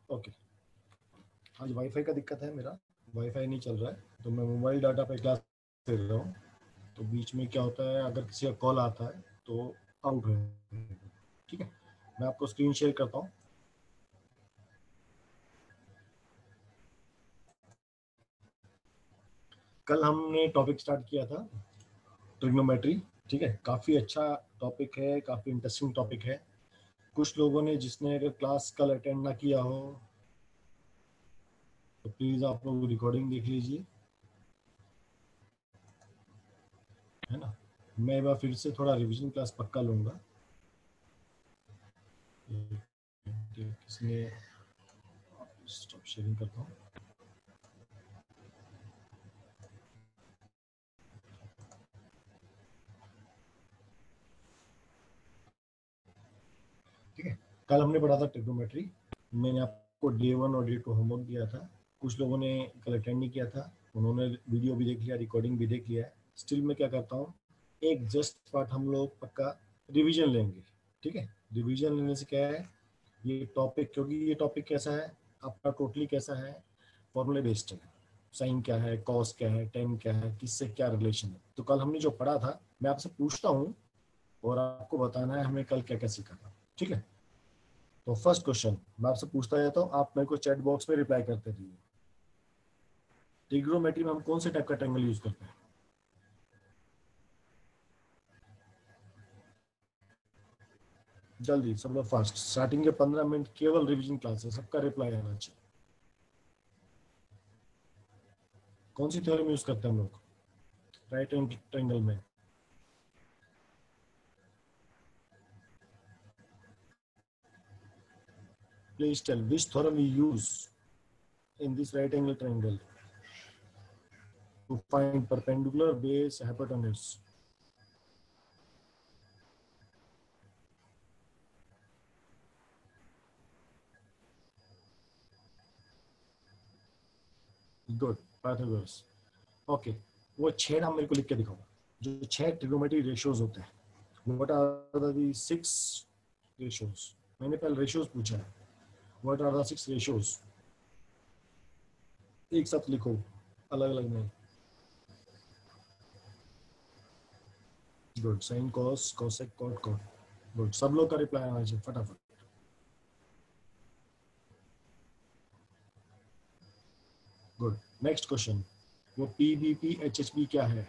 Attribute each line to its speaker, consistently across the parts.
Speaker 1: Okay, आज wifi का दिक्कत है, मेरा वाईफाई नहीं चल रहा है, तो मैं मोबाइल डाटा पे क्लास दे रहा हूँ। तो बीच में क्या होता है, अगर किसी का कॉल आता है तो आउट हो जाएगा। ठीक है, मैं आपको स्क्रीन शेयर करता हूँ। कल हमने टॉपिक स्टार्ट किया था ट्रिग्नोमेट्री। ठीक है, काफ़ी अच्छा टॉपिक है, काफ़ी इंटरेस्टिंग टॉपिक है। कुछ लोगों ने, जिसने अगर क्लास कल अटेंड ना किया हो तो प्लीज़ आप लोग रिकॉर्डिंग देख लीजिए, है ना। मैं एक बार फिर से थोड़ा रिवीजन क्लास पक्का लूँगा। किसने स्टॉप शेयरिंग करता हूँ। ठीक है, कल हमने पढ़ा था ट्रिग्नोमेट्री। मैंने आपको डे 1 और डे 2 होमवर्क दिया था। कुछ लोगों ने कल अटेंड नहीं किया था, उन्होंने वीडियो भी देख लिया, रिकॉर्डिंग भी देख लिया है। स्टिल मैं क्या करता हूँ, एक जस्ट पार्ट हम लोग पक्का रिवीजन लेंगे। ठीक है, रिवीजन लेने से क्या है, ये टॉपिक, क्योंकि ये टॉपिक कैसा है आपका, टोटली कैसा है, फॉर्मूले बेस्ड है। साइन क्या है, कॉस क्या है, टेन क्या है, किससे क्या रिलेशन है। तो कल हमने जो पढ़ा था, मैं आपसे पूछता हूँ और आपको बताना है हमें कल क्या क्या सीखा था। ठीक है, तो फर्स्ट क्वेश्चन मैं आपसे पूछता जाता हूँ, आप मेरे को चैट बॉक्स में रिप्लाई करते रहिए। ट्रिग्नोमेट्री में हम कौन से टाइप का ट्रायंगल यूज करते हैं? जल्दी सब लोग फास्ट, स्टार्टिंग के 15 मिनट केवल रिवीजन क्लास है, सबका रिप्लाई आना चाहिए। कौन सी थ्योरम यूज करते हैं हम लोग राइट एंगल ट्रायंगल में? Please tell which theorem we use in this right angle triangle to find perpendicular base hypotenuse. Good, Pythagoras. Okay, वो छह नाम मेरे को लिख के दिखाओ, जो छह ट्रिग्नोमेट्री रेशियोज होते हैं। What are the six ratios? मैंने पहले रेशियोज पूछा है। What are the six ratios? एक साथ लिखो, अलग अलग नहीं। Good, sine cos cosec cot cot. Good, सब लोग का रिप्लाई आना चाहिए फटाफट। गुड, नेक्स्ट क्वेश्चन, वो पीबीपी एचएचबी क्या है?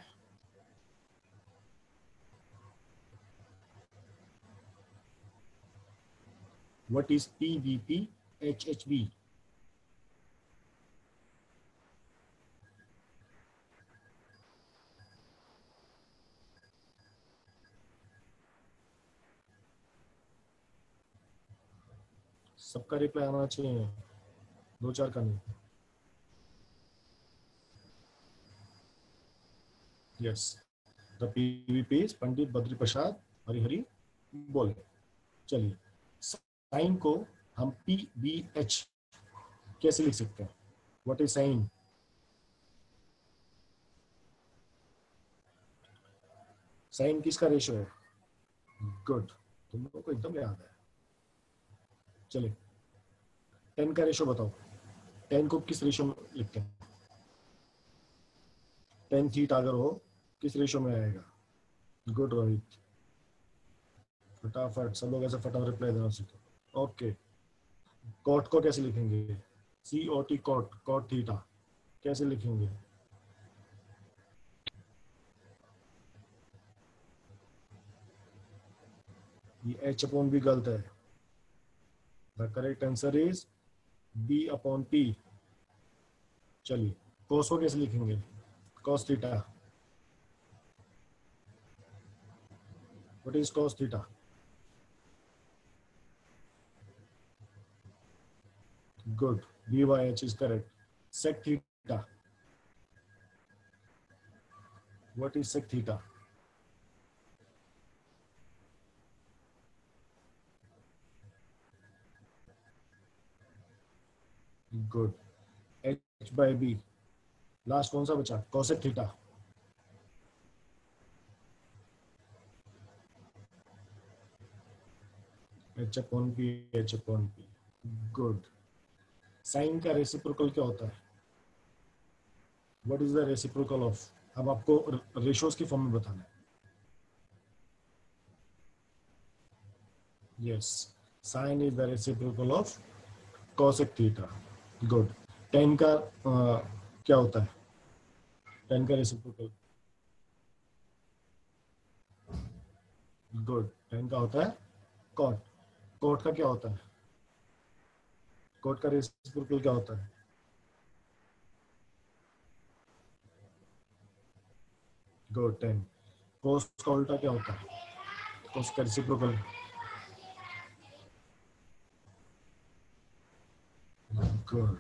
Speaker 1: What is PBP HHB? सबका रिप्लाई आना चाहिए, दो चार का नहीं। Yes, the PVP is Pandit Badri Prasad Harihari बोले। चलिए, साइन को हम पी बी एच कैसे लिख सकते हैं? What is sine? साइन किसका रेशो है? गुड, तुम लोगों को एकदम याद है। चलिए, टेन का रेशो बताओ। टेन को किस रेशो में लिखते हैं? टेन थीटा अगर हो, किस रेशो में आएगा? गुड रोहित, फटाफट सब लोग ऐसे फटाफट रिप्लाई देना सीखो। ओके, कॉट को कैसे लिखेंगे? C O T, cot, cot theta कैसे लिखेंगे? ये एच अपॉन बी गलत है। The correct answer is B upon P. चलिए, कोस को कैसे लिखेंगे? Cos theta. What is cos theta? Good, B by H is correct. Sec theta, what is sec theta? Good, H by B. Last कौन सा बचा? Cosec theta. H upon P, H upon P. Good, sine का reciprocal क्या होता है? What is the reciprocal of? अब आपको ratios की फॉर्म में बताना है. Yes, sine is the reciprocal of cosec theta. Good. tan का क्या होता है? tan का रेसिप्रोकल. गुड. tan का होता है cot. cot का क्या होता है? cot का रेसिप्रोकल क्या होता है? गुड. tan. cos का उल्टा क्या होता है? cos का रेसिप्रोकल. गुड.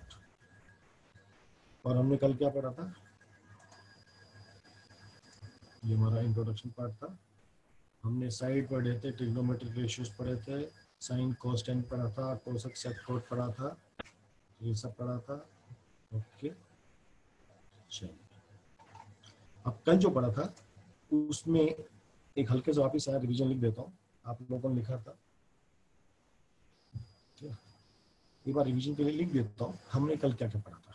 Speaker 1: और हमने कल क्या पढ़ा था? ये हमारा इंट्रोडक्शन पार्ट था. हमने साइड पढ़े थे, ट्रिग्नोमेट्रिक रेशियोज पढ़े थे, साइन cos tan पढ़ा था, कोसेक सेक कोट पढ़ा था, ये सब पढ़ा था. ओके. चलिए, अब कल जो पढ़ा था उसमें एक हल्के से वापिस रिवीजन लिख देता हूँ. आप लोगों ने लिखा था, एक बार रिवीजन के लिए लिख देता हूँ. हमने कल क्या क्या पढ़ा था?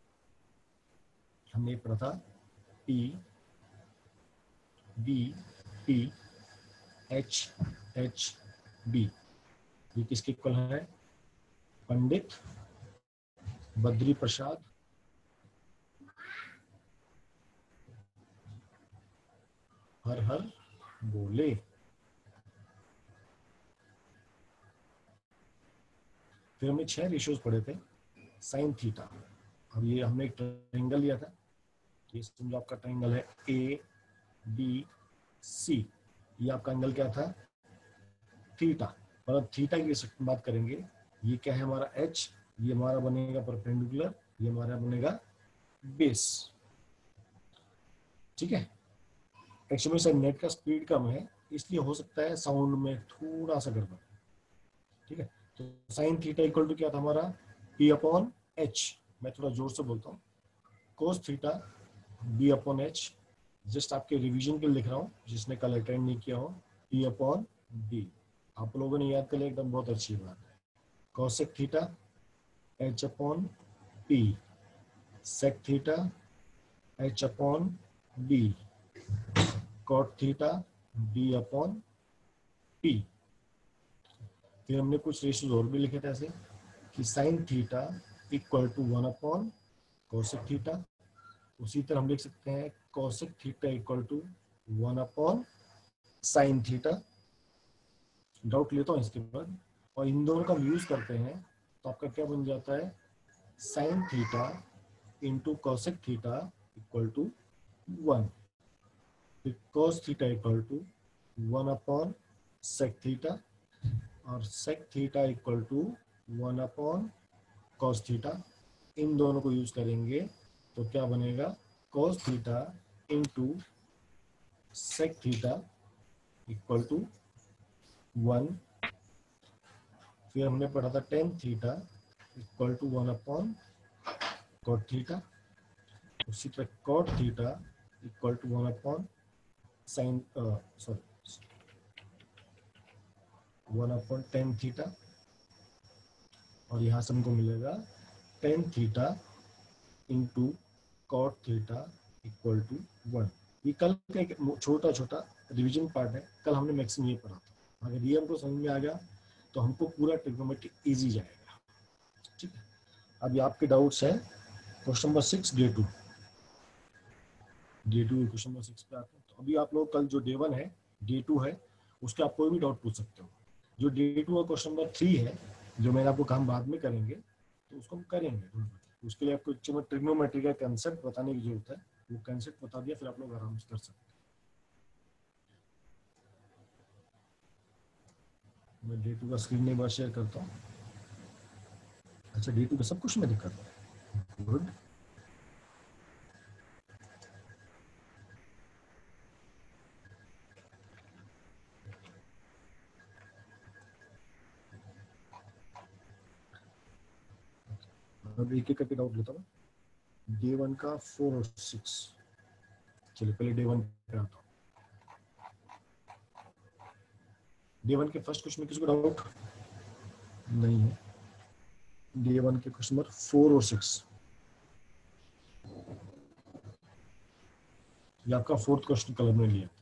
Speaker 1: हमने पढ़ा था P B P H H B. ये किसके इक्वल है? पंडित बद्री प्रसाद हर हर बोले. फिर हमने 6 रेशियोज पढ़े थे. Sine theta. अब ये हमने एक ट्रायंगल लिया था. ये समझो आपका ट्रायंगल है ए बी सी. ये आपका एंगल क्या था? थीटा. और अब थीटा की बात करेंगे. ये क्या है हमारा एच. ये हमारा बनेगा परपेंडिकुलर. ये हमारा बनेगा बेस. ठीक है. एक्चुअली सर नेट का स्पीड कम है, इसलिए हो सकता है साउंड में थोड़ा सा गड़बड़. ठीक है. तो साइन थीटा इक्वल टू क्या था हमारा? P upon H. मैं थोड़ा जोर से बोलता हूँ. Cos theta B upon H. Just आपके रिवीजन के लिए लिख रहा हूँ, जिसने कल अटेंड नहीं किया हो. P upon B. आप लोगों ने याद कर लिया, एकदम बहुत अच्छी बात है. Cosec theta H upon P. Sec theta H upon B. Cot theta B upon P. फिर हमने कुछ रेशियोज और भी लिखे थे ऐसे कि sine theta equal to 1 upon cosec theta. उसी तरह हम लिख सकते हैं cosec theta equal to 1 upon sine theta. Doubt लेता हूँ इसके बाद. और इन दोनों का यूज करते हैं तो आपका क्या बन जाता है? Sine theta into cosec theta equal to 1. फिर cos theta equal to 1 upon sec theta. और sec theta equal to 1 upon cos theta. इन दोनों को यूज करेंगे तो क्या बनेगा? Cos theta into sec theta equal to 1. फिर हमने पढ़ा था tan theta equal to 1 upon cot theta. उसी तरह cot theta equal to 1 upon sine 1 upon tan theta. और यहाँ से हमको मिलेगा tan theta into cot theta equal to 1. ये कल का एक छोटा छोटा रिवीजन पार्ट है. कल हमने मैक्सिमम ये पढ़ा था. अगर ये हमको समझ में आ गया तो हमको पूरा ट्रिग्नोमेट्री इजी जाएगा. ठीक है. अभी आपके डाउट्स है question number 6 day 2. Question number 6 पे आते हैं. तो अभी आप लोग कल जो डे 1 है, डे 2 है, उसके आप कोई भी डाउट पूछ सकते हो. जो डे 2 और क्वेश्चन नंबर 3 है, जो मैंने आपको काम बाद में करेंगे, तो उसको हम करेंगे. उसके लिए आपको ट्रिग्नोमेट्री का कंसेप्ट बताने की जरूरत है. वो कंसेप्ट बता दिया, फिर आप लोग आराम से कर सकते हैं. मैं डे 2 का स्क्रीन एक बार शेयर करता हूँ. अच्छा, डे 2 का सब कुछ मैं दिखा दूँ. गुड. अब एक एक करके डाउट लेता हूँ. डे 1 का 4 और 6. चलिए पहले डे 1 पे आता हूँ. डे 1 के फर्स्ट क्वेश्चन में किसको डाउट नहीं है? डे वन के क्वेश्चन नंबर 4 और 6, ये आपका फोर्थ क्वेश्चन कलर में लिया।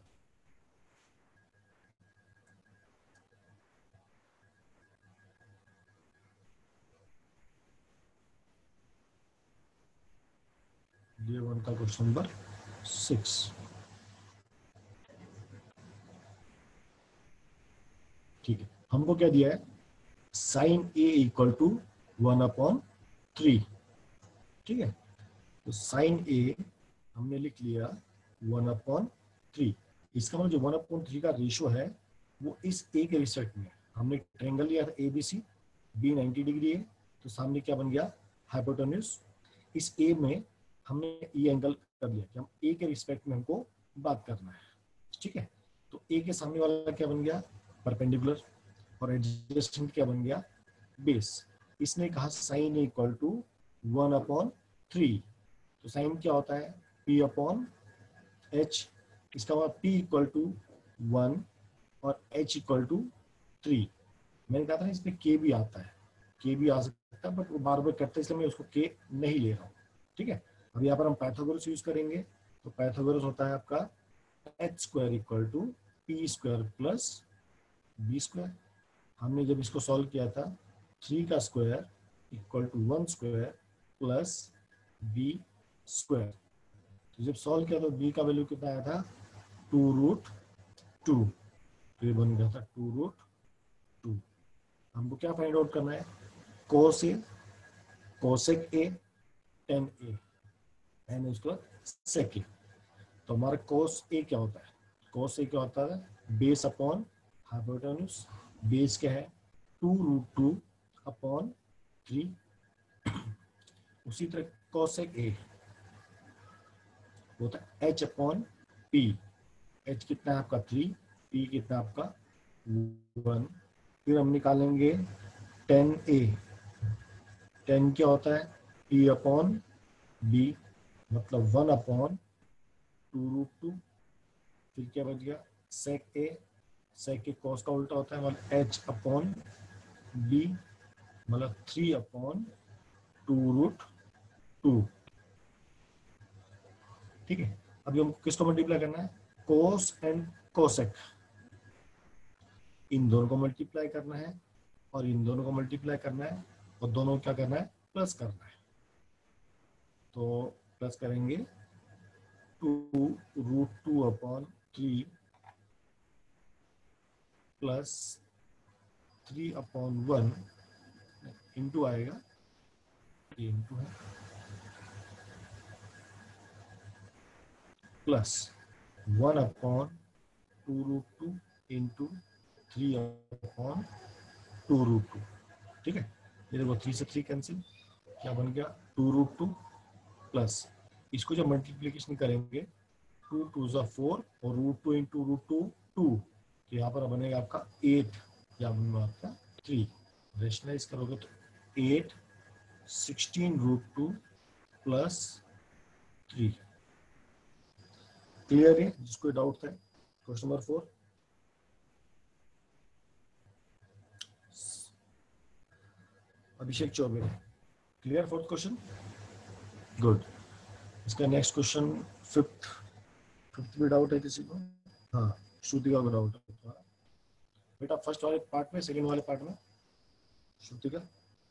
Speaker 1: डे वन का क्वेश्चन नंबर 6, ठीक है। हमको क्या दिया है, साइन ए इक्वल टू 1/3, ठीक है। तो साइन ए हमने लिख लिया 1/3। इसका मतलब जो 1/3 का रेशो है वो इस ए के रिस्पेक्ट में है। हमने ट्रायंगल लिया था A B C, B 90 degree है, तो सामने क्या बन गया, हाइपोटेन्यूज। इस ए में हमने ये एंगल कर लिया कि हम ए के रिस्पेक्ट में हमको बात करना है, ठीक है। तो ए के सामने वाला क्या बन गया, परपेंडिकुलर, और एडजेसेंट क्या बन गया, बेस। इसने कहा साइन ए इक्वल टू 1/3, तो साइन क्या होता है, p अपॉन h। इसका मतलब p इक्वल टू 1 और h इक्वल टू 3। मैंने कहा था ना इसमें k भी आता है, k भी आ सकता है, बट वो बार बार करते हैं इसलिए मैं उसको k नहीं ले रहा हूँ, ठीक है। अब यहाँ पर हम पाइथागोरस यूज करेंगे, तो पाइथागोरस होता है आपका h square equal to p square plus b square. हमने जब इसको सॉल्व किया था 3 का square equal to 1 square plus b square. तो जब सॉल्व किया तो b का वैल्यू कितना आया था, 2√2। तो ये बन गया था 2√2। हमको क्या फाइंड आउट करना है, cos A, cosec A, tan A, and उसके बाद सेक ए। तो हमारा कोस ए क्या होता है, कोस ए क्या होता है, बेस अपॉन हाइपोटेन्यूज। बेस क्या है, 2√2/3। उसी तरह कोसेक ए होता है h/p। h कितना है आपका 3, p कितना आपका 1। फिर हम निकालेंगे 10a। 10 क्या होता है, p/b, मतलब 1/2√2। फिर क्या बच गया, sec a, sec के cos का उल्टा होता है, मतलब h/b, मतलब 3/2√2, ठीक है। अभी हमको किसको मल्टीप्लाई करना है, कोस एंड कोसेक, इन दोनों को मल्टीप्लाई करना है और इन दोनों को मल्टीप्लाई करना है, और दोनों को क्या करना है, प्लस करना है। तो प्लस करेंगे 2√2/3 प्लस 3/1 इंटू आएगा, ये इंटू है, प्लस 1/2√2 इंटू 3/2√2, ठीक है। ये देखो 3 से 3 कैंसिल, क्या बन गया 2√2 प्लस, इसको जब मल्टीप्लीकेशन करेंगे 2 2 4 और √2 इंटू √2 2, तो यहाँ पर बनेगा आपका 8, या बनेगा आपका 3। रेशनलाइज करोगे तो 8 16√2 प्लस 3। क्लियर है, जिसको डाउट था। Question number 4, Abhishek Chaubey, clear fourth question, good. इसका नेक्स्ट क्वेश्चन फिफ्थ, फिफ्थ में डाउट है किसी को, हाँ श्रुतिका को डाउट है बेटा, फर्स्ट वाले पार्ट में, सेकंड वाले पार्ट में, श्रुतिका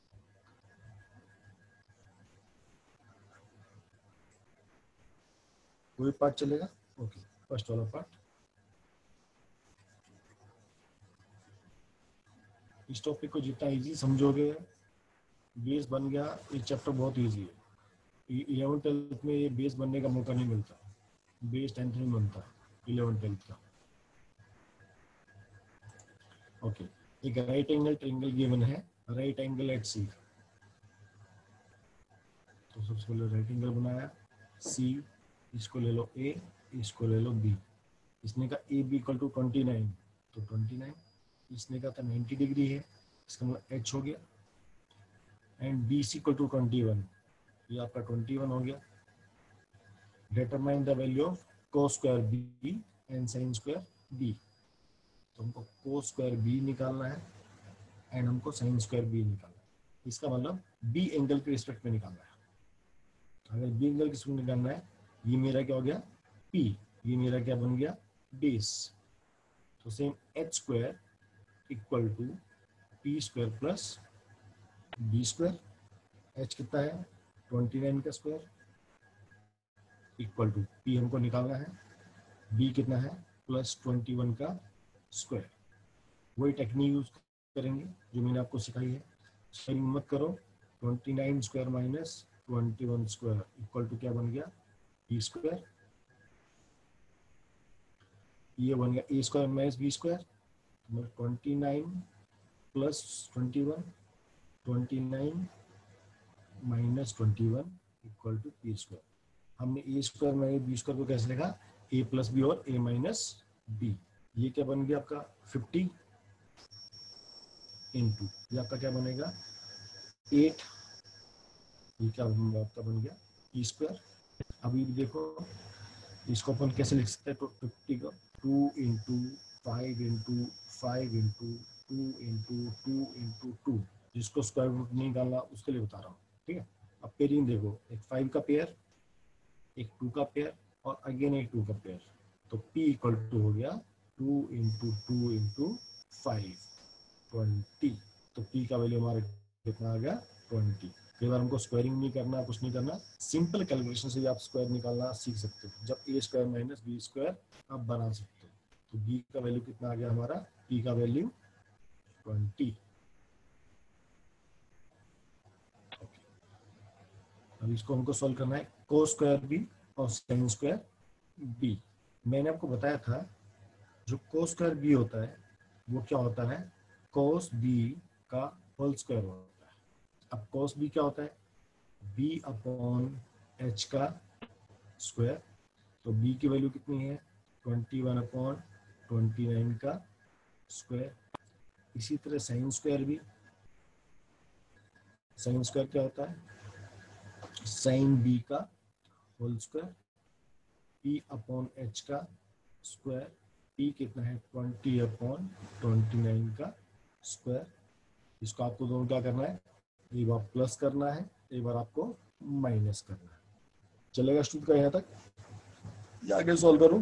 Speaker 1: कोई पार्ट चलेगा, ओके फर्स्ट वाला पार्ट। इस टॉपिक को जितना इजी समझोगे, बेस बन गया, ये चैप्टर बहुत इजी है। 11 12th में ये बेस बनने का मौका नहीं मिलता, बेस 10th में बनता है 11 12th का, ओके। एक राइट एंगल ट्रायंगल गिवन है, राइट एंगल एट सी। तो सबसे पहले राइट एंगल बनाया, सी, इसको ले लो ए, इसको ले लो बी। इसने कहा ए बी इक्वल टू 29, तो 29। इसने कहा था 90 डिग्री है, इसका मतलब एच हो गया। And B C equal to 21, ये आपका 21 हो गया। Determine the value of cos square B and sine square B. तो हमको कोस स्क्वायर बी निकालना है एंड हमको साइन स्क्वायर बी निकालना है। इसका मतलब बी एंगल के रिस्पेक्ट में निकालना है। अगर बी एंगल के रिस्पेक्ट में निकालना है, ये मेरा क्या हो गया पी, ये मेरा क्या बन गया बेस। तो same H square equal to P square plus B square. H कितना है 29 का स्क्वायर इक्वल टू पी हमको निकालना है, बी कितना है प्लस 21 का स्क्वायर। वही टेक्निक यूज करेंगे जो मैंने आपको सिखाई है। सही मत करो, 29 square minus 21 square equal to क्या बन गया बी स्क्वायर। ये बन गया A square minus B square, 29 plus 21, 29 minus 21 equal to P square. हमने A square minus B square को कैसे लिखा, ए प्लस बी और ए माइनस बी। ये क्या बन गया आपका 50 इंटू ये आपका क्या बनेगा 8, ये क्या आपका बन गया पी स्क्वायर। अभी देखो इसको अपन कैसे लिख सकते हैं, तो 50 को 2 into 5 into 5 into 2 into 2 into 2, जिसको स्क्वायर रूट नहीं डालना उसके लिए बता रहा हूँ, ठीक है। अब पेयरिंग देखो, एक 5 का पेयर, एक 2 का पेयर और अगेन एक 2 का पेयर, तो P इक्वल टू हो गया 2 इंटू 2 इंटू 5 20। तो P का वैल्यू हमारा कितना आ गया 20। कई बार हमको स्क्वायरिंग नहीं करना, कुछ नहीं करना, सिंपल कैलकुलेशन से भी आप स्क्वायर निकालना सीख सकते हो। जब A square minus B square आप बना सकते हो। तो बी का वैल्यू कितना आ गया हमारा, पी का वैल्यू 20। अब इसको हमको सॉल्व करना है कोस स्क्वायर बी और साइन स्क्वायर बी। मैंने आपको बताया था जो कोस स्क्वायर बी होता है वो क्या होता है कोस बी का होल स्क्वायर होता है। अब कोस बी क्या होता है बी अपॉन एच का स्क्वायर। तो बी की वैल्यू कितनी है 21 अपॉन 29 का स्क्वायर। इसी तरह साइन स्क्वायर भी, साइन स्क्वायर क्या होता है साइन बी का whole square, P upon H का स्क्वायर। पी कितना है 20 अपॉन 29 का स्क्वायर। इसको आपको दोनों क्या करना है, एक बार प्लस करना है, एक बार आपको माइनस करना है। चलेगा स्टूडेंट का यहाँ तक, या आगे सॉल्व करूं।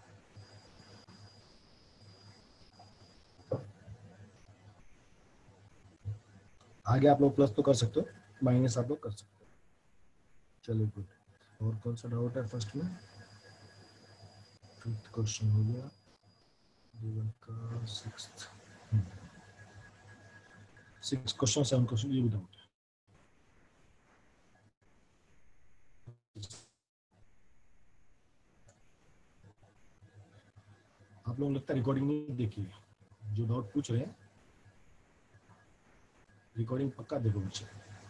Speaker 1: आगे आप लोग प्लस तो कर सकते हो, माइनस आप लोग कर सकते हो। चलिए गुड। और कौन सा डाउट है फर्स्ट में, फिफ्थ क्वेश्चन हो गया, जीवन का सिक्स्थ, 6 क्वेश्चन 7 क्वेश्चन ये भी डाउट है। आप लोगों को लगता है रिकॉर्डिंग नहीं देखी है, जो डाउट पूछ रहे हैं रिकॉर्डिंग पक्का देखो बच्चे।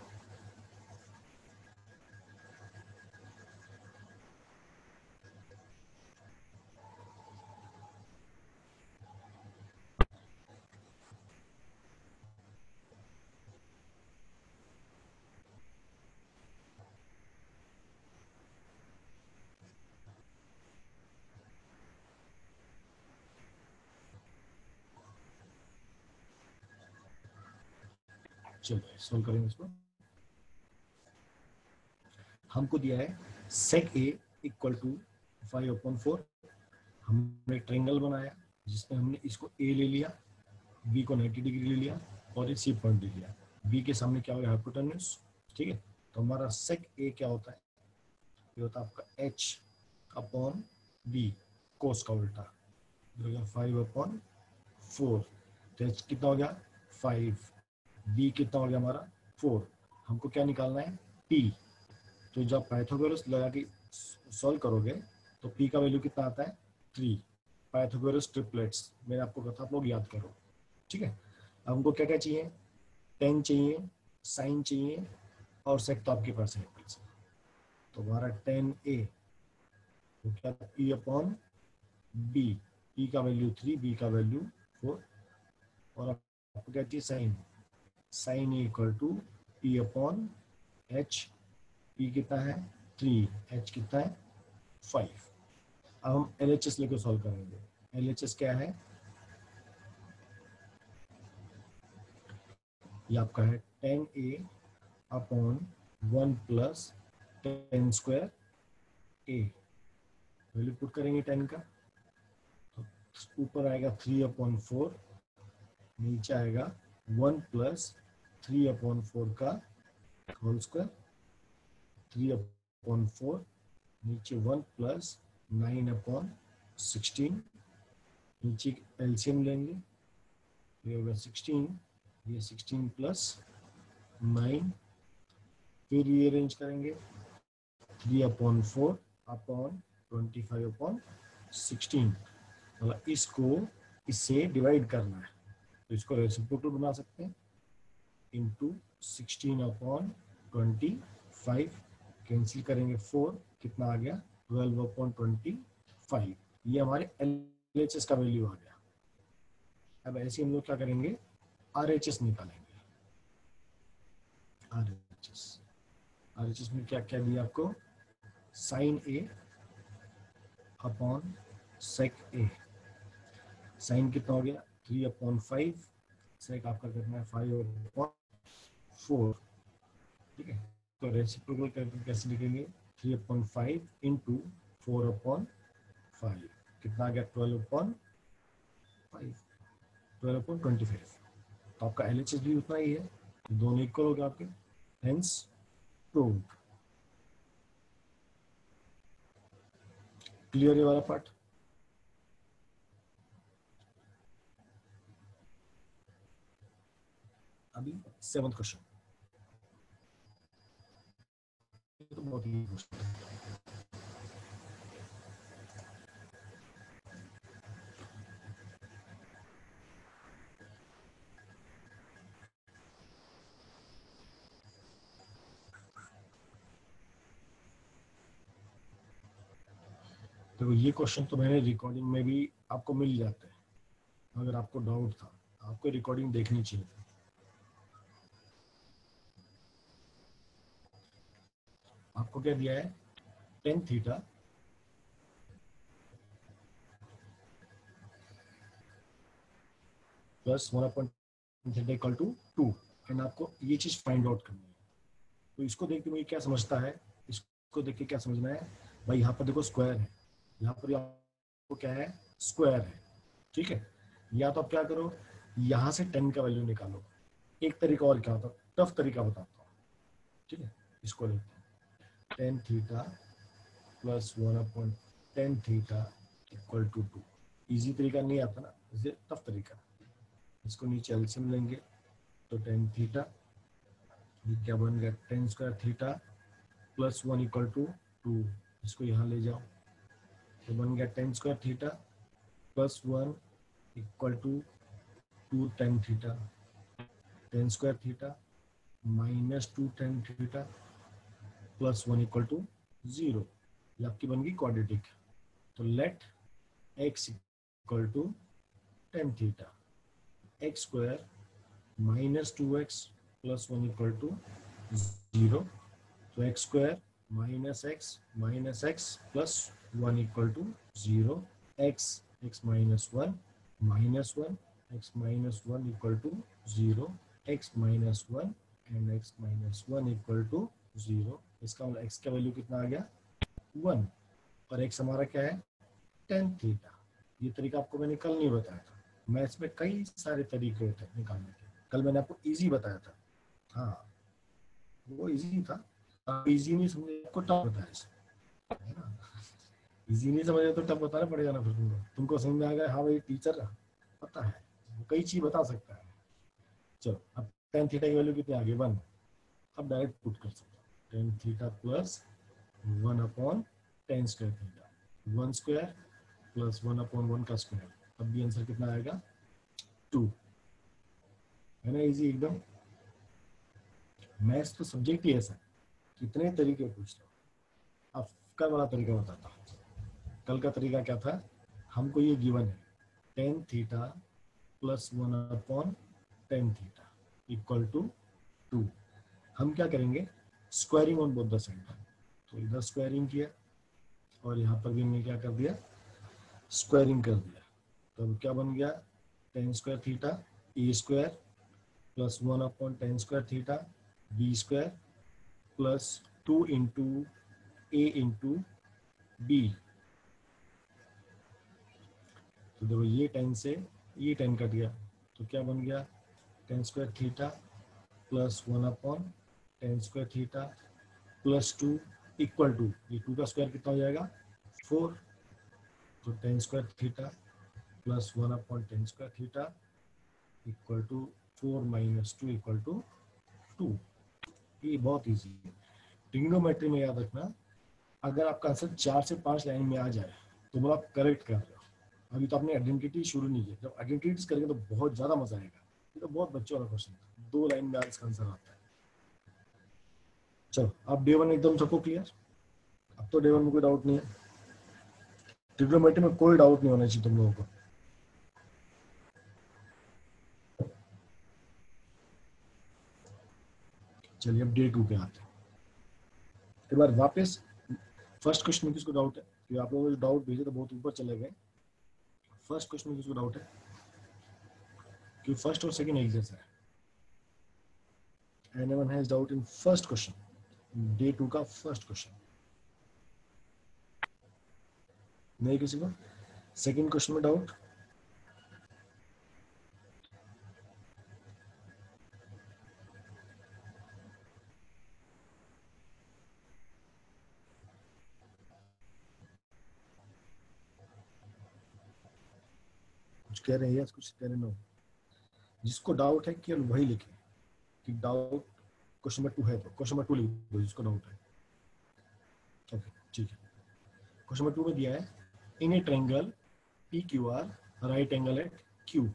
Speaker 1: चलिए सॉल्व करेंगे इसको। हमको दिया है सेक ए इक्वल टू 5/4। हमने ट्रायंगल बनाया जिसमें हमने इसको ए ले लिया, बी को 90 डिग्री ले लिया और ये सी पॉइंट ले लिया। बी के सामने क्या हो गया हाइपोटेन्यूज, ठीक है। तो हमारा सेक ए क्या होता है, ये होता है आपका एच अपॉन बी कोस का उल्टा, 5/4। तो एच कितना हो गया 5, बी कितना हो गया हमारा 4। हमको क्या निकालना है पी। तो जब पाइथागोरस लगा के सॉल्व करोगे तो पी का वैल्यू कितना आता है 3। पाइथागोरस ट्रिपलेट्स मैंने आपको कहा, आप लोग याद करो, ठीक है। अब हमको क्या क्या चाहिए, टेन चाहिए, साइन चाहिए और सेक तो आपके पास है। तो हमारा 10a तो क्या पी अपॉन बी, पी का वैल्यू 3, बी का वैल्यू 4। और आपको क्या चाहिए sine, sine equal to P upon H. P कितना है 3, एच कितना है 5। अब हम LHS लेकर सॉल्व करेंगे। LHS क्या है, ये आपका है 10a upon 1 plus tan square A. Value put करेंगे 10 का, तो ऊपर आएगा 3/4, नीचे आएगा 1 प्लस 3/4 का होल स्क्वायर, 3/4, नीचे 1 प्लस 9/16, नीचे एलसीएम लेंगे, ये होगा 16, ये 16 प्लस 9, फिर रीअरेंज करेंगे 3/4 अपॉन 25/16, मतलब इसको इससे डिवाइड करना है, तो इसको रेसिप्रोकल बना सकते हैं, इंटू 16/25, कैंसिल करेंगे 4, कितना आ गया 12/25, ये हमारे LHS का वैल्यू आ गया। अब ऐसे हम लोग क्या करेंगे, RHS निकालेंगे। RHS में क्या क्या दिया आपको, sine A upon sec A. Sine कितना हो गया 3/5, सेक आपका कितना है 5/4, ठीक है। तो रेसिप्रोकल करके कैसे लिखेंगे, 3/5 इंटू 4/5, कितना आ गया 12/5, 12/25। तो आपका LHS भी उतना ही है, दोनों इक्वल हो गया आपके, हेंस प्रूव्ड। क्लियर ये वाला पार्ट। अभी 7th क्वेश्चन, तो बहुत ही क्वेश्चन। तो ये क्वेश्चन तो मैंने रिकॉर्डिंग में भी आपको मिल जाते हैं, अगर आपको डाउट था आपको रिकॉर्डिंग देखनी चाहिए। आपको क्या दिया है, टेन थीटा प्लस 1/थीटा इक्वल टू 2, एंड आपको ये चीज फाइंड आउट करनी है। तो इसको देख के मुझे क्या समझता है, इसको देख के क्या समझना है भाई, यहाँ पर देखो स्क्वायर है, यहाँ पर आपको क्या है स्क्वायर है, ठीक है। या तो आप क्या करो, यहाँ से 10 का वैल्यू निकालो। एक तरीका और क्या होता है, टफ तरीका बताता हूँ, ठीक है। इसको देखते हैं, tan theta plus 1/10 equal to 2। Easy तरीका नहीं आता ना, इसे टफ तरीका। इसको नीचे एलसीएम लेंगे, तो टेन थीटा, ये क्या बन गया 10 square theta plus 1 equal to 2, इसको यहाँ ले जाओ, तो बन गया 10 square theta plus 1 equal to 2 tan theta, 10 square theta minus 2 tan theta plus 1 equal to 0। ये आपकी बन गई क्वाड्रेटिक। तो let x equal to tan theta, x square minus 2x plus 1 equal to 0। तो x square minus x plus 1 equal to 0, x minus 1 minus 1, x minus 1 equal to 0, x minus 1 and x minus 1 equal to 0। इसका मतलब x का value कितना आ गया 1, और x हमारा क्या है टेन थीटा। ये तरीका आपको मैंने कल नहीं बताया था, मैथ्स में कई सारे तरीके होते हैं निकालने के, कल मैंने आपको इजी बताया था। हाँ वो इजी था, आप इजी नहीं समझे आपको टफ बताया है ना। इजी नहीं समझे तो टफ बताना पड़ेगा ना, फिर तुमको समझ में आ गया, हाँ भाई टीचर पता है वो कई चीज बता सकता है। चलो अब टेन थीटा की वैल्यू कितनी आ गई 1, अब डायरेक्ट पुट कर सकते हो, tan theta plus 1/10 square theta, 1 square plus 1/1 का स्क्वायर, अब भी आंसर कितना आएगा 2, है ना इजी एकदम। मैथ्स तो सब्जेक्ट ही ऐसा है, कितने तरीके पूछ रहे हो। अब कल वाला तरीका बताता हूँ। कल का तरीका क्या था, हमको ये गिवन है tan theta plus 1/10 theta equal to 2। हम क्या करेंगे, squaring on both the side, तो इधर स्क्वायरिंग किया और यहाँ पर भी हमने क्या कर दिया स्क्वायरिंग कर दिया। तो अब क्या बन गया tan square theta A square plus 1/10 square theta B square plus 2 into A into B. तो देखो ये 10 से ये 10 कट गया, तो क्या बन गया, 10 square theta plus 1 upon 10 square theta plus 2 equal to, ये 2 का स्क्वायर कितना हो जाएगा 4, तो 10 square theta plus 1 upon 10 square theta equal to 4 minus 2 equal to 2। ये बहुत ईजी है। ट्रिग्नोमेट्री में याद रखना, अगर आपका आंसर 4 से 5 लाइन में आ जाए तो मतलब आप करेक्ट कर रहे हो। अभी तो आपने आइडेंटिटी शुरू नहीं किया, जब आइडेंटिटीज करेंगे तो बहुत ज्यादा मजा आएगा। ये तो बहुत बच्चों वाला क्वेश्चन था, 2 लाइन में इसका आंसर आता है। चलो अब डे 1 एकदम सबको क्लियर, अब तो डे 1 में कोई डाउट नहीं है, ट्रिग्नोमेट्री में कोई डाउट नहीं होना चाहिए तुम लोगों को। चलिए अब डे 2 पे आते हैं। एक बार वापस फर्स्ट क्वेश्चन में किसको डाउट है, कि आप लोगों ने डाउट भेजे तो बहुत ऊपर चले गए। फर्स्ट क्वेश्चन में किसको डाउट है, कि फर्स्ट और सेकंड एक जैसा है। Anyone has doubt in first question, day 2 का फर्स्ट क्वेश्चन? नहीं किसी को? सेकंड क्वेश्चन में डाउट? कुछ कह रहे हैं या कुछ कह रहे नो? जिसको डाउट है केवल वही लिखे कि डाउट क्वेश्चन नंबर 2 है, तो क्वेश्चन नंबर 2 लिख दो जिसको डाउट है। ओके ठीक है। क्वेश्चन नंबर 2 में दिया है, in a triangle P Q R right angle at Q.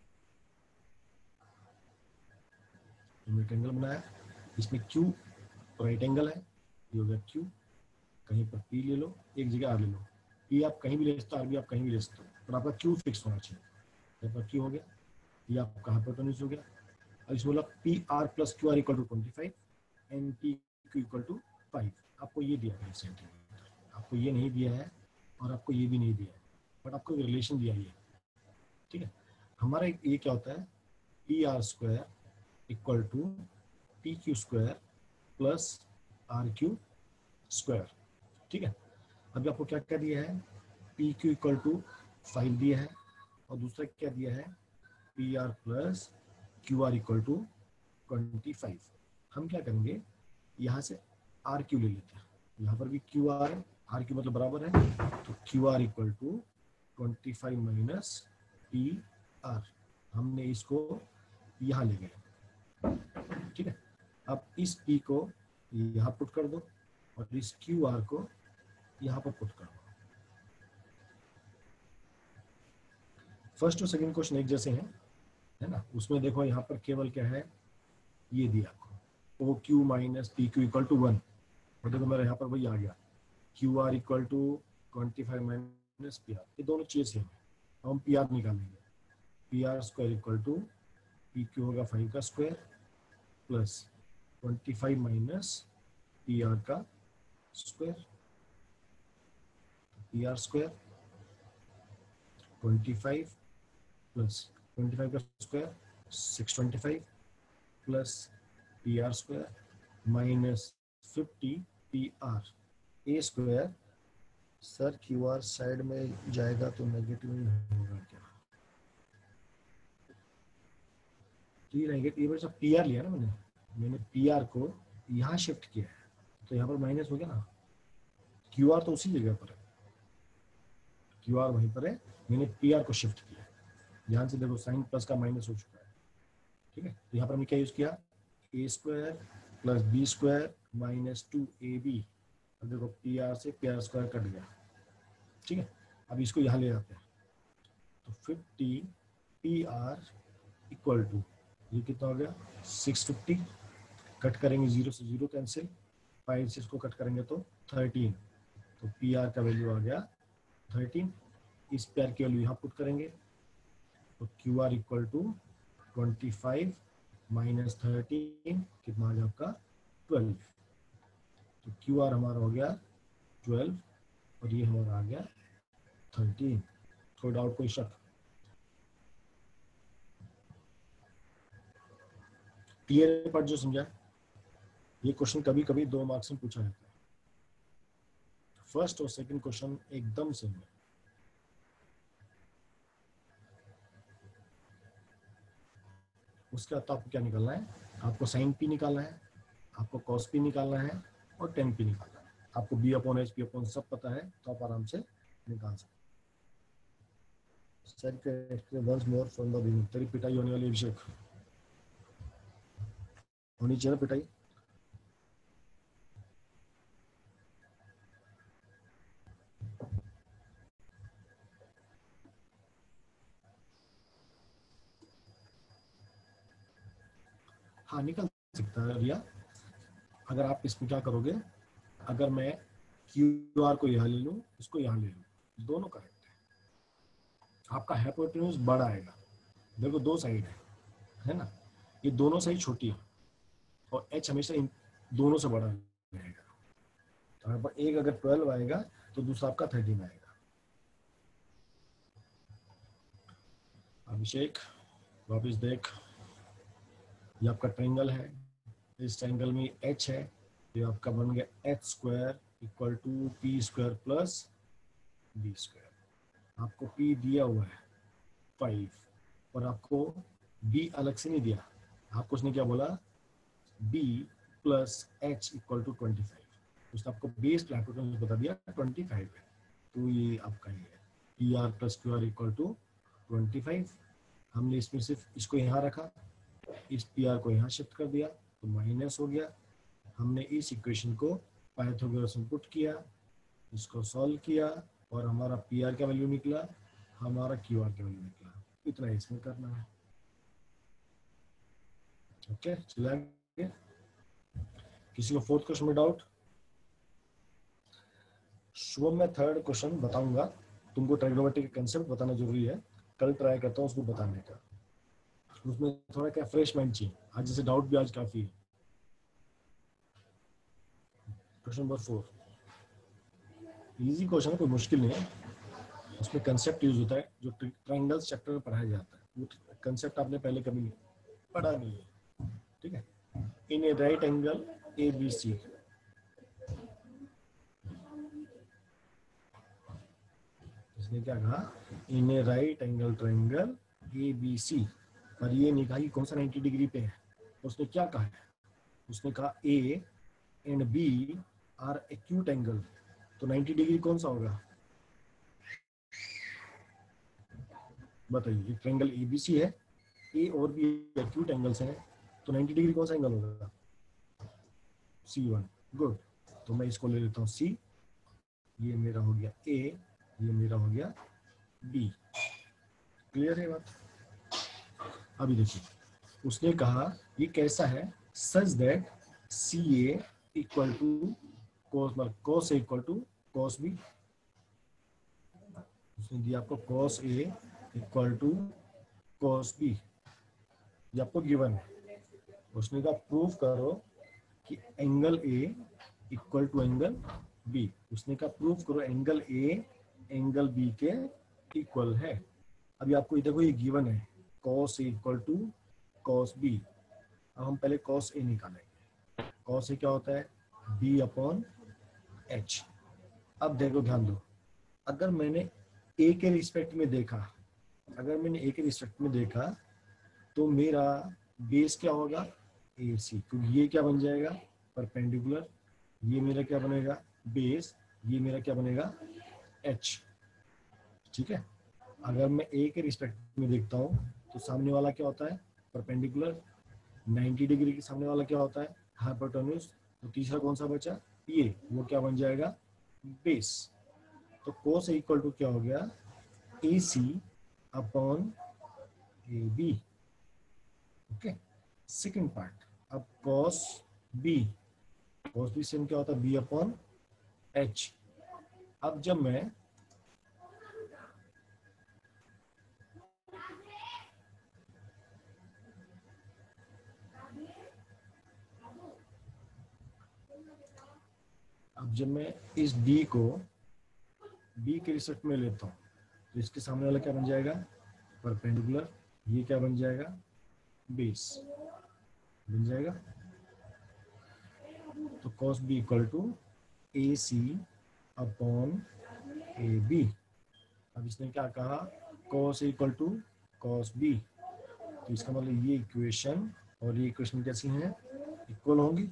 Speaker 1: Triangle बनाया, इसमें क्यू राइट एंगल है, ये हो गया क्यू। कहीं पर पी ले लो, एक जगह आर ले लो। पी आप कहीं भी ले सकते हो, आर भी आप कहीं भी ले सकते हो, पर आपका क्यू फिक्स होना चाहिए। यहाँ पर क्यू हो गया, ये आपका हाइपोटेन्यूज हो गया। अब इसमें बोला P R plus Q R equal to 25 and P Q equal to 5। आपको ये दिया है सेंटीमीटर, आपको ये नहीं दिया है और आपको ये भी नहीं दिया है, बट आपको रिलेशन दिया है। ठीक है, हमारा ये क्या होता है, P R square equal to P Q square plus R Q square. ठीक है, अभी आपको क्या क्या दिया है, पी क्यू इक्वल टू 5 दिया है, और दूसरा क्या दिया है, P R plus Q R equal to 25। हम क्या करेंगे, यहाँ से आर क्यू ले लेते हैं, यहाँ पर भी क्यू आर है, आर क्यू मतलब बराबर है, तो Q R equal to 25 minus P R. हमने इसको यहाँ ले गए। ठीक है, अब इस पी को यहाँ पुट कर दो और इस क्यू आर को यहाँ पर पुट कर दो। फर्स्ट और सेकंड क्वेश्चन एक जैसे हैं, है ना। उसमें देखो यहाँ पर केवल क्या है, ये दिया आपको O Q minus P Q equal to 1, और देखो मेरा यहाँ पर वही आ गया, Q R equal to 25 minus P R, ये दोनों चीज़ सेम है। हम पी आर निकालेंगे, P R square equal to P Q होगा 5 का square plus 25 minus P R का square. P R square 25 plus 25 का square 625 plus P R square minus 50 P R. A square sir Q R side में जाएगा तो negative ही होगा क्या, तो ये नेगेटिव, ये पी आर लिया ना मैंने पी आर को यहाँ शिफ्ट किया है, तो यहाँ पर माइनस हो गया ना, क्यू आर तो उसी जगह पर है, क्यू आर वहीं पर है, मैंने पी आर को शिफ्ट किया। ध्यान से देखो, साइन प्लस का माइनस हो चुका है। ठीक है, तो यहाँ पर हमने क्या यूज किया, a square plus B square minus 2ab। अब देखो पी आर से पी आर स्क्वायर कट गया। ठीक है, अब इसको यहाँ ले जाते हैं, तो 50 पी आर इक्वल टू, ये कितना हो गया 650, कट करेंगे 0 से 0 कैंसिल, 5 से इसको कट करेंगे तो 13, तो पी आर का वैल्यू आ गया 13। इस पी आर की वैल्यू यहाँ पुट करेंगे, तो Q R equal to 25 minus 13 कितना आ गया आपका 12, तो क्यू आर हमारा हो गया 12 और ये हमारा आ गया 13। कोई डाउट, कोई शक? क्लियर पार्ट जो समझा? ये क्वेश्चन कभी कभी 2 मार्क्स में पूछा जाता है। फर्स्ट और सेकंड क्वेश्चन एकदम सेम है। उसके बाद तो आपको क्या निकालना है, आपको साइन पी निकालना है, आपको कॉस पी निकालना है और टेन पी निकालना है। आपको B upon H P upon सब पता है तो आप आराम से निकाल सकते। Once more from the beginning. तेरी पिटाई होने वाली अभिषेक, होनी चाहिए ना पिटाई। हाँ निकल सकता है रिया। अगर आप इसमें क्या करोगे, अगर मैं क्यू आर को यहाँ ले लूँ, इसको यहाँ ले लूँ, दोनों करेक्ट है। आपका हाइपोटेन्यूज बड़ा आएगा। देखो 2 साइड है ना, ये दोनों साइड छोटी है और एच हमेशा इन दोनों से बड़ा रहेगा। तो यहाँ पर एक अगर 12 आएगा तो दूसरा आपका 13 आएगा। अभिषेक वापिस देख, ये आपका ट्रायंगल है, इस ट्रायंगल में एच है, ये आपका बन गया H square equal to P square plus B square. आपको पी दिया हुआ है 5 और आपको बी अलग से नहीं दिया, आपको उसने क्या बोला, B plus H equal to 25। उसने आपको बेस हाइपोटेन्यूज बता दिया 25 है, तो ये आपका ये है P R plus Q R equal to 25। हमने इसमें सिर्फ इसको यहाँ रखा, इस पी आर को यहाँ शिफ्ट कर दिया तो माइनस हो गया। हमने इस इक्वेशन को पाइथागोरस में पुट किया, इसको सॉल्व किया और हमारा पी आर का वैल्यू निकला, हमारा क्यू आर का वैल्यू निकला। इतना इसमें करना है। ओके चला गया। किसी को फोर्थ क्वेश्चन में डाउट? शुभम मैं थर्ड क्वेश्चन बताऊंगा, तुमको ट्राइगोनोमेट्री के कंसेप्ट बताना जरूरी है, कल ट्राई करता हूँ उसको बताने का। उसमें थोड़ा क्या फ्रेश माइंड चाहिए, आज जैसे डाउट भी आज काफी है। क्वेश्चन नंबर 4 इजी क्वेश्चन है, कोई मुश्किल नहीं है। उसमें कंसेप्ट यूज होता है जो ट्रायंगल्स चैप्टर में पढ़ाया जाता है, वो कंसेप्ट आपने पहले कभी पढ़ा नहीं है। ठीक है, in a right angle A B C, इसने क्या कहा, in a right angle triangle A B C, पर ये नहीं कहा कि कौन सा 90 डिग्री पे है। उसने क्या कहा है, उसने कहा A and B are acute angle, तो 90 डिग्री कौन सा होगा बताइए। एक ट्रायंगल एबीसी है, ए और बी एक्यूट एंगल्स हैं, तो 90 डिग्री कौन सा एंगल होगा, C1। गुड, तो मैं इसको ले लेता हूँ C, ये मेरा हो गया A, ये मेरा हो गया B। क्लियर है बात? अभी देखिए उसने कहा ये कैसा है, such that CA equal to cos A equal to cos B। उसने दिया आपको cos A equal to cos B, ये आपको गिवन है। उसने कहा प्रूव करो कि angle A equal to angle B। उसने कहा प्रूव करो एंगल A एंगल B के इक्वल है। अभी आपको देखो ये गिवन है cos A equal to cos B। अब हम पहले cos A निकालेंगे। cos A क्या होता है, B अपॉन H। अब देखो ध्यान दो, अगर मैंने A के रिस्पेक्ट में देखा, अगर मैंने A के रिस्पेक्ट में देखा तो मेरा बेस क्या होगा AC, क्योंकि ये क्या बन जाएगा परपेंडिकुलर, ये मेरा क्या बनेगा बेस, ये मेरा क्या बनेगा H। ठीक है, अगर मैं A के रिस्पेक्ट में देखता हूँ तो सामने वाला क्या होता है परपेंडिकुलर, 90 डिग्री के सामने वाला क्या होता है हाइपोटेन्यूज, तो तीसरा कौन सा बचा ये, वो क्या बन जाएगा बेस। तो cos A इक्वल टू क्या हो गया AC upon AB। Okay, second part, अब cos B सेम क्या होता है B अपॉन H। अब जब मैं इस D को B के रिस्पेक्ट में लेता हूँ तो इसके सामने वाला क्या बन जाएगा परपेंडिकुलर, ये क्या बन जाएगा बेस बन जाएगा। तो cos b equal to AC upon AB। अब इसने क्या कहा, cos A equal to cos B, तो इसका मतलब ये इक्वेशन और ये इक्वेशन कैसी हैं, इक्वल होंगी।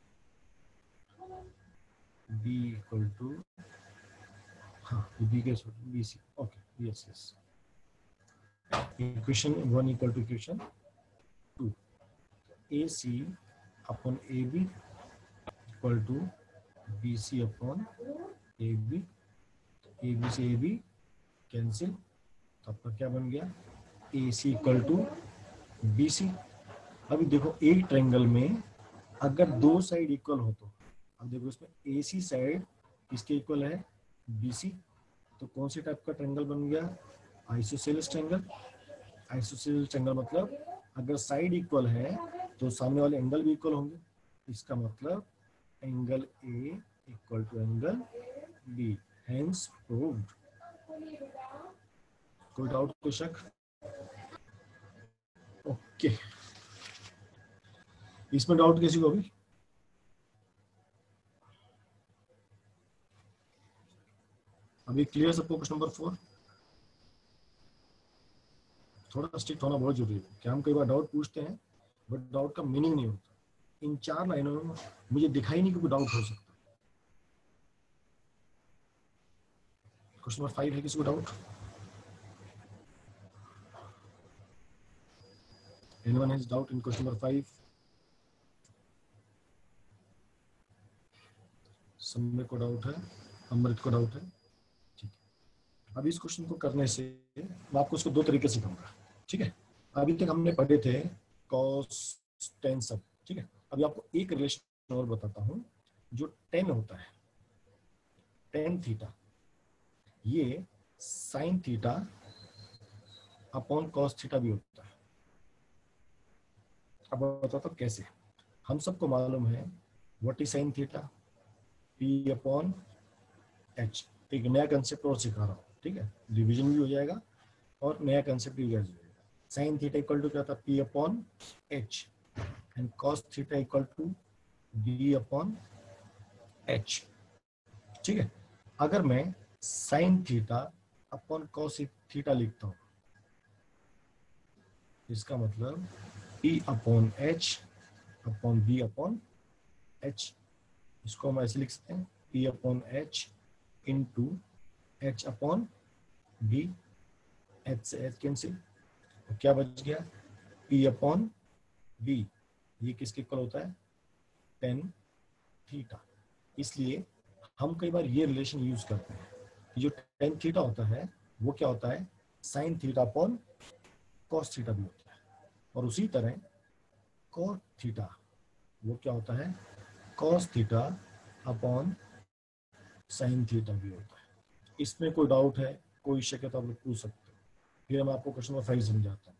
Speaker 1: b इक्वल टू, हाँ b के B C, okay yes yes, equation 1 equal to equation 2, AC upon AB equal to BC upon AB, AB से AB कैंसिल, तो आपका क्या बन गया, AC इक्वल टू BC। अभी देखो एक ट्रायंगल में अगर दो साइड इक्वल हो तो, अब देखो इसमें AC साइड किसके इक्वल है, BC, तो कौन से टाइप का ट्रायंगल बन गया, आइसोसेलेस ट्रायंगल। आइसोसेलेस ट्रायंगल मतलब अगर साइड इक्वल है तो सामने वाले एंगल भी इक्वल होंगे, इसका मतलब angle A equal to angle B, hence proved. कोई डाउट, कोई शक? ओके, इसमें डाउट किसी को भी? अभी क्लियर सबको क्वेश्चन नंबर 4? थोड़ा स्ट्रिक्ट होना बहुत जरूरी है, कि हम कई बार डाउट पूछते हैं बट डाउट का मीनिंग नहीं होता। इन 4 लाइनों में मुझे दिखाई नहीं कि कोई डाउट हो सकता। क्वेश्चन नंबर 5 है, किसी को doubt? Anyone has doubt in question number 5? समय को डाउट है, अमृत को डाउट है, ठीक है। अब इस क्वेश्चन को करने से मैं आपको इसको दो तरीके से सिखाऊंगा, ठीक है। अभी तक हमने पढ़े थे कॉस टेन सब, ठीक है। अभी आपको एक रिलेशन और बताता हूँ, जो टेन होता है, टेन थीटा, ये sine theta upon cos theta भी होता है। अब बताता हूँ कैसे। हम सबको मालूम है what is sine theta, P upon H. एक नया कंसेप्ट और सिखा रहा हूँ, ठीक है, डिवीजन भी हो जाएगा और नया कंसेप्ट भी हो जाएगा। साइन थीटा इक्वल टू क्या था, P upon H, and cos theta equal to B upon H, ठीक है। अगर मैं sine theta upon cos theta लिखता हूँ, इसका मतलब P upon H upon B upon H. इसको हम ऐसे लिख सकते हैं, P upon H into H upon B, H से एच कैंसिल, तो क्या बच गया, पी अपॉन बी, ये किसके इक्वल होता है, टेन थीटा। इसलिए हम कई बार ये रिलेशन यूज करते हैं कि जो टेन थीटा होता है वो क्या होता है, sine theta upon cos theta भी होता है, और उसी तरह कॉट थीटा वो क्या होता है, cos theta upon sine theta भी होता है। इसमें कोई डाउट है, कोई शक है तो आप लोग पूछ सकते हो, फिर मैं आपको क्वेश्चन नंबर 5 समझाता हूँ।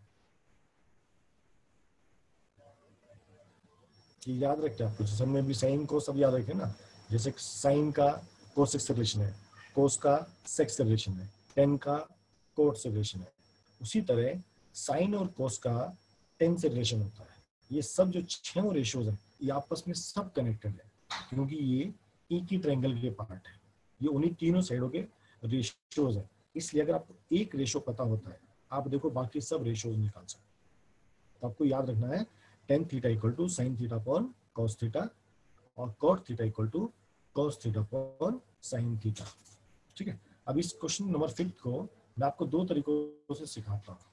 Speaker 1: कि याद रखते हैं आपको, जैसे हमने भी साइन को सब याद रखे ना, जैसे साइन का कोसेक से रिलेशन है, कोस का सेक से रिलेशन है, टेन का कोट से रिलेशन है, उसी तरह साइन और कोस का टेन से रिलेशन होता है। ये सब जो छह रेशियोज हैं ये आपस में सब कनेक्टेड है, क्योंकि ये एक ही ट्रायंगल के पार्ट है, ये उन्हीं तीनों साइडों के रेशियोज है। इसलिए अगर आपको एक रेशियो पता होता है, आप देखो बाकी सब रेशियोज निकाल सकते हैं। तो आपको याद रखना है tan theta equal to sine theta upon cos theta, और cot theta equal to cos theta upon sine theta, ठीक है। अब इस क्वेश्चन नंबर 5 को मैं आपको दो तरीकों से सिखाता हूँ।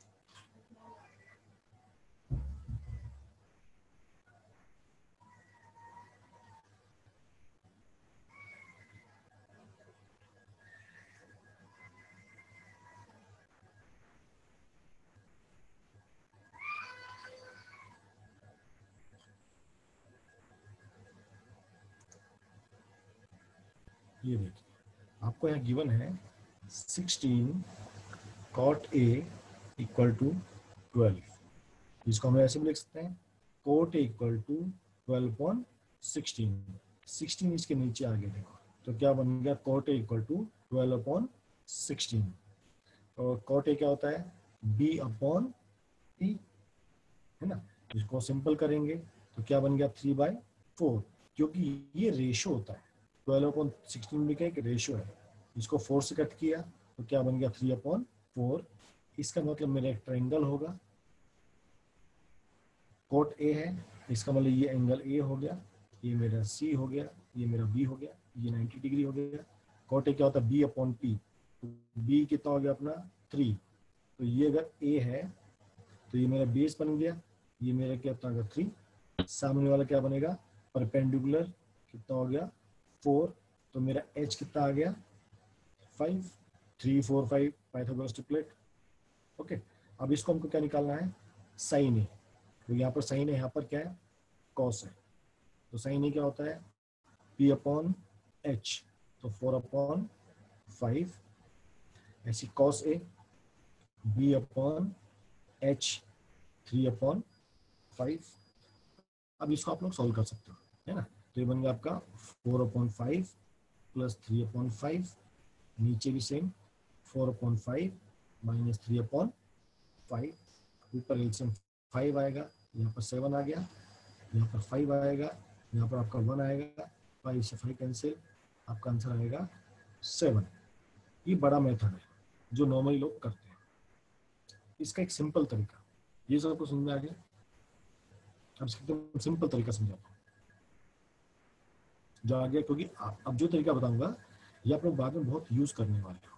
Speaker 1: ये देखिए आपको यहाँ गिवन है 16 कॉट ए इक्वल टू 12, इसको हम ऐसे भी लिख सकते हैं, कोट ए इक्वल टू 12 अपॉन 16, 16 इसके नीचे आ गया देखो, तो क्या बन गया, कोट ए इक्वल टू 12 अपॉन 16, और कॉट ए क्या होता है, बी अपॉन टी, है ना। इसको सिंपल करेंगे तो क्या बन गया, 3/4, क्योंकि ये रेशो होता है, 12/16 भी क्या एक रेशो है। इसको 4 से कट किया तो क्या बन गया 3/4। इसका मतलब मेरा एक ट्रायंगल होगा, कोट ए है, इसका मतलब ये एंगल ए हो गया, ये मेरा सी हो गया, ये मेरा बी हो गया, ये 90 डिग्री हो गया। कोट ए क्या होता है B/P, बी कितना हो गया अपना 3। तो ये अगर ए है तो ये मेरा बेस बन गया, ये मेरा क्या होगा 3, सामने वाला क्या बनेगा परपेंडिकुलर, कितना हो गया 4, तो मेरा एच कितना आ गया 5, 3 4 5 पाइथागोरस ट्रिपलेट। ओके, अब इसको हमको क्या निकालना है साइन ए। तो यहाँ पर साइन ए, यहाँ पर क्या है कॉस है, तो साइन ए क्या होता है P/H, तो 4/5, ऐसी कॉस ए B/H 3/5। अब इसको आप लोग सॉल्व कर सकते हो, है ना। तो ये बन गया आपका 4/5 प्लस 3/5, नीचे भी सेम 4/5 माइनस 3/5, ऊपर एलसीएम 5 आएगा, यहाँ पर 7 आ गया, यहाँ पर 5 आएगा, यहाँ पर आपका 1 आएगा, 5 से 5 कैंसिल, आपका आंसर आएगा 7। ये बड़ा मेथड है जो नॉर्मली लोग करते हैं। इसका एक सिंपल तरीका, ये सबको समझ में आ गया। अब इसका एकदम सिंपल तरीका समझाता हूँ जो आ गया, क्योंकि अब जो तरीका बताऊंगा ये आप लोग बाद में बहुत यूज करने वाले हो।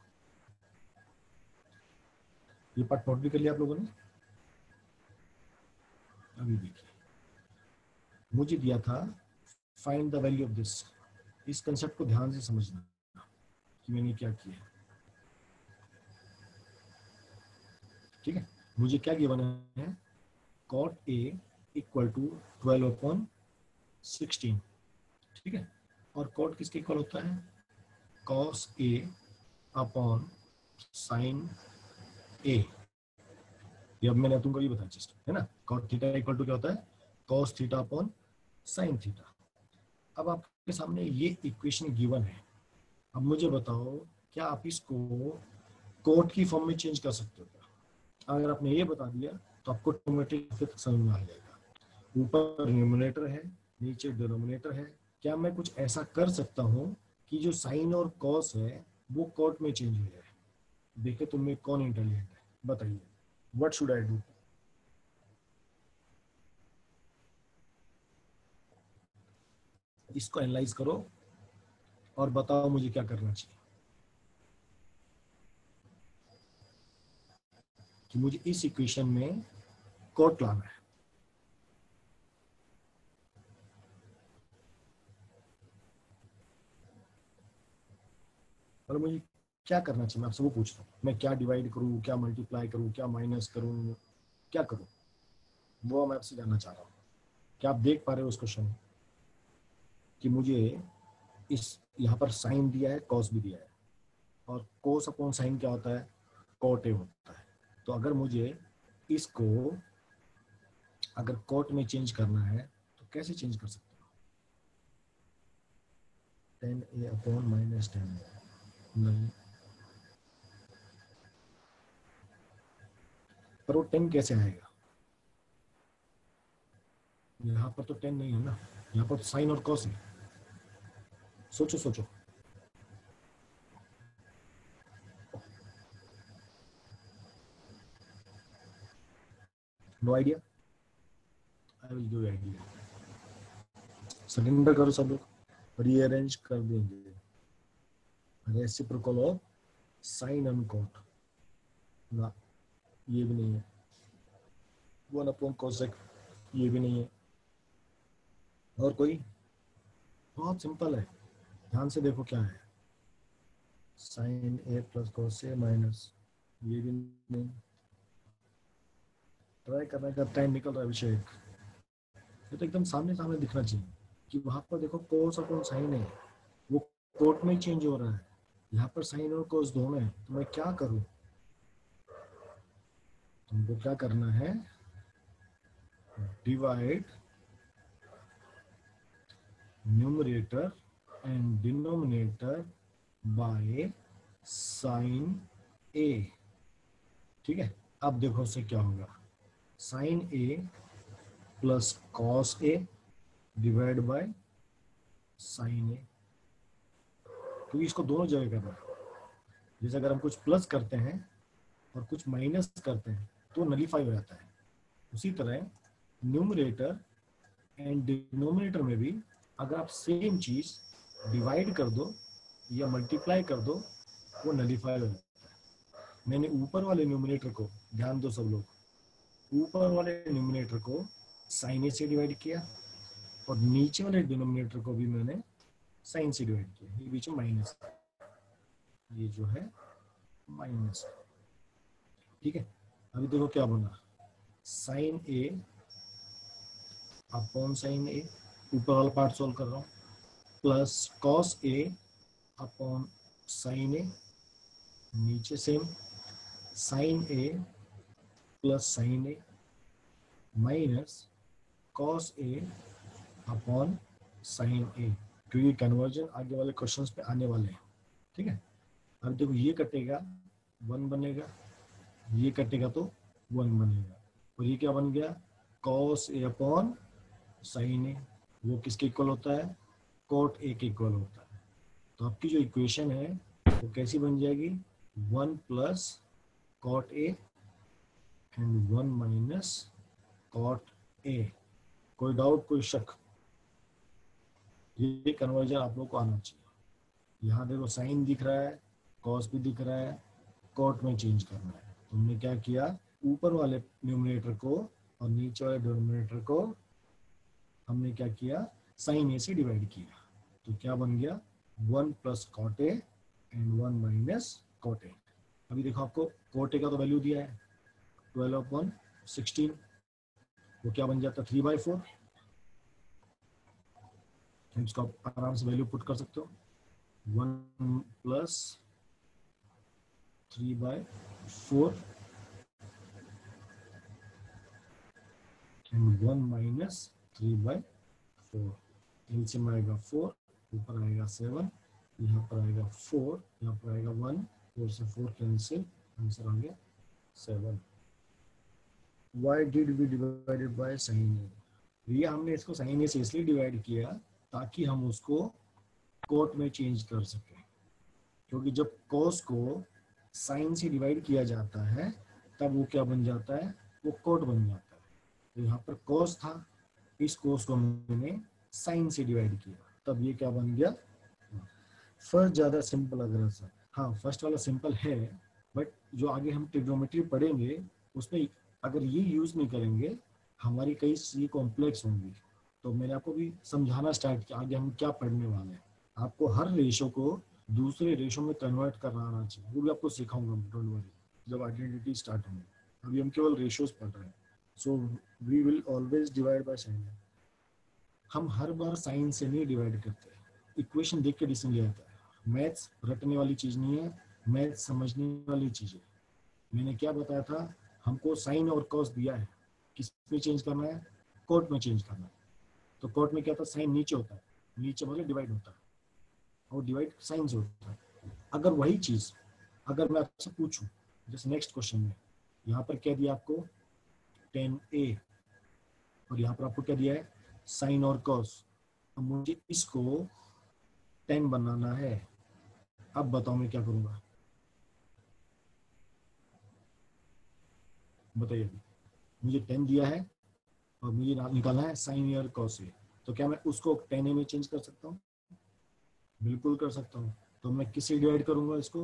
Speaker 1: ये पार्ट नोट भी कर लिया आप लोगों ने। अभी देखिए, मुझे दिया था find the value of this. इस कंसेप्ट को ध्यान से समझना कि मैंने क्या किया, ठीक है। मुझे क्या गिवन है cot A इक्वल टू 12/16, ठीक है। और cot किसके इक्वल होता है cos A upon sin A। ये अब मैंने तुमको ये बताया जस्ट, है ना। cot थीटा इक्वल टू क्या होता है cos theta upon sin theta. अब आपके सामने ये इक्वेशन गिवन है, अब मुझे बताओ क्या आप इसको कोट की फॉर्म में चेंज कर सकते हो क्या। अगर आपने ये बता दिया तो आपको ऑटोमेटिक फिर समझ में आ जाएगा। ऊपर न्यूमरेटर है, नीचे डिनोमिनेटर है, क्या मैं कुछ ऐसा कर सकता हूँ कि जो साइन और कॉस है वो कोट में चेंज हो जाए। देखिए तुम में कौन इंटेलिजेंट है, बताइए व्हाट शुड आई डू। इसको एनालाइज करो और बताओ मुझे क्या करना चाहिए कि मुझे इस इक्वेशन में कोट लाना है। और मुझे क्या करना चाहिए, मैं आपसे वो पूछ रहा हूँ। मैं क्या डिवाइड करूँ, क्या मल्टीप्लाई करूँ, क्या माइनस करूँ, क्या करूँ, वो मैं आपसे जानना चाह रहा हूँ। क्या आप देख पा रहे हो उस क्वेश्चन में कि मुझे इस यहाँ पर साइन दिया है, कॉस भी दिया है, और कोस अपॉन साइन क्या होता है कॉट ए होता है। तो अगर मुझे इसको अगर कॉट में चेंज करना है तो कैसे चेंज कर सकते हो। 10A/-10 नहीं, पर वो 10 कैसे आएगा, यहाँ पर तो 10 नहीं है ना, यहाँ पर साइन और कॉस है। सोचो सोचो, no idea, I will give idea. Surrender करो सब लोग, रीअरेंज कर देंगे। Reciprocal of sine and cot ना, ये भी नहीं है। 1/cosec ये भी नहीं है। और कोई, बहुत सिंपल है, ध्यान से देखो क्या है sine A plus cos A minus, ये भी नहीं। ट्राई करने का टाइम निकल रहा है अभिषेक, ये तो एकदम सामने सामने दिखना चाहिए कि वहां पर देखो कोस अपॉन साइन है, वो कोट में चेंज हो रहा है, यहाँ पर साइन और कोस दोनों है, तो मैं क्या करूं। तुमको क्या करना है, divide numerator and denominator by sine A, ठीक है। अब देखो उससे क्या होगा, sine A plus cos A divide by sine A, क्योंकि इसको दोनों जगह करना है। जैसे अगर हम कुछ प्लस करते हैं और कुछ माइनस करते हैं तो नलीफाई हो जाता है। उसी तरह न्यूमरेटर एंड डिनोमिनेटर में भी अगर आप सेम चीज डिवाइड कर दो या मल्टीप्लाई कर दो, वो नलीफाई हो जाता है। मैंने ऊपर वाले न्यूमरेटर को, ध्यान दो सब लोग, ऊपर वाले न्यूमरेटर को साइन ए से डिवाइड किया और नीचे वाले डिनोमिनेटर को भी मैंने साइन से डिवाइड किया। ये बीच में माइनस, ये जो है माइनस, ठीक है। अभी देखो क्या बना, sine A upon sine A, ऊपर वाला पार्ट सोल्व कर रहा हूँ, plus cos A upon sine A, नीचे same sine A plus sine A minus cos A upon sine A, क्योंकि कन्वर्जन आगे वाले क्वेश्चंस पे आने वाले हैं, ठीक है। अब देखो ये कटेगा 1 बनेगा, ये कटेगा तो 1 बनेगा, और ये क्या बन गया, cos A upon sine A, वो किसके इक्वल होता है, कोट ए के इक्वल होता है। तो आपकी जो इक्वेशन है वो कैसी बन जाएगी, 1 plus cot A and 1 minus cot A. कोई डाउट, कोई शक? ये कन्वर्जन आप लोग को आना चाहिए। यहाँ देखो साइन दिख रहा है, कॉस भी दिख रहा है, कॉट में चेंज करना है। तुमने क्या किया, ऊपर वाले न्यूमरेटर को और नीचे वाले डिनोमिनेटर को हमने क्या किया, साइन ए से डिवाइड किया। तो क्या बन गया, 1 plus cot A and 1 minus cot A. अभी देखो आपको कॉट ए का तो वैल्यू दिया है 12/16, वो क्या बन जाता है 3/4। इसको आप आराम से वैल्यू पुट कर सकते हो, 1 प्लस 3/4 एंड 1 माइनस 3/4। एलसीएम आएगा 4, ऊपर आएगा 7, यहाँ पर आएगा 4, यहाँ पर आएगा 1, 4 से 4 कैंसिल, आंसर आ गया 7। Why did we divided by sin a? भैया हमने इसको sin a से इसलिए डिवाइड किया ताकि हम उसको कोट में चेंज कर सकें, क्योंकि जब cos को sin से डिवाइड किया जाता है तब वो क्या बन जाता है, वो कोट बन जाता है। तो यहाँ पर cos था, इस cos को मैंने sin से डिवाइड किया, तब ये क्या बन गया। फर्स्ट ज्यादा सिंपल लग रहा था, हाँ फर्स्ट वाला सिंपल है, बट जो आगे हम ट्रिग्नोमेट्री पढ़ेंगे उसमें अगर ये यूज नहीं करेंगे हमारी कई सी कॉम्प्लेक्स होंगी। तो मैंने आपको भी समझाना स्टार्ट किया आगे हम क्या पढ़ने वाले हैं। आपको हर रेशो को दूसरे रेशो में कन्वर्ट करना आना चाहिए, वो भी आपको सिखाऊंगा, डोंट वरी, जब आइडेंटिटी स्टार्ट होंगे। अभी हम केवल रेशोज पढ़ रहे हैं। So we will always divide by sine. हम हर बार साइन से नहीं डिवाइड करते, इक्वेशन देख के डिसीजन ले आता है। मैथ्स रटने वाली चीज नहीं है, मैथ्स समझने वाली चीज है। मैंने क्या बताया था, हमको साइन और कॉस दिया है, किस में चेंज करना है, कोट में चेंज करना है। तो कोट में क्या था, साइन नीचे होता है, नीचे वाले डिवाइड होता है, और डिवाइड साइन से होता है। अगर वही चीज अगर मैं आपसे पूछूं, जैसे नेक्स्ट क्वेश्चन में यहाँ पर क्या दिया आपको 10a, और यहाँ पर आपको क्या दिया है साइन और कॉस। अब मुझे इसको 10 बनाना है, अब बताओ मैं क्या करूंगा, बताइए। मुझे 10 दिया है और मुझे निकालना है साइन और कॉस ए, तो क्या मैं उसको 10a में चेंज कर सकता हूँ? बिल्कुल कर सकता हूँ। तो मैं किससे डिवाइड करूंगा इसको,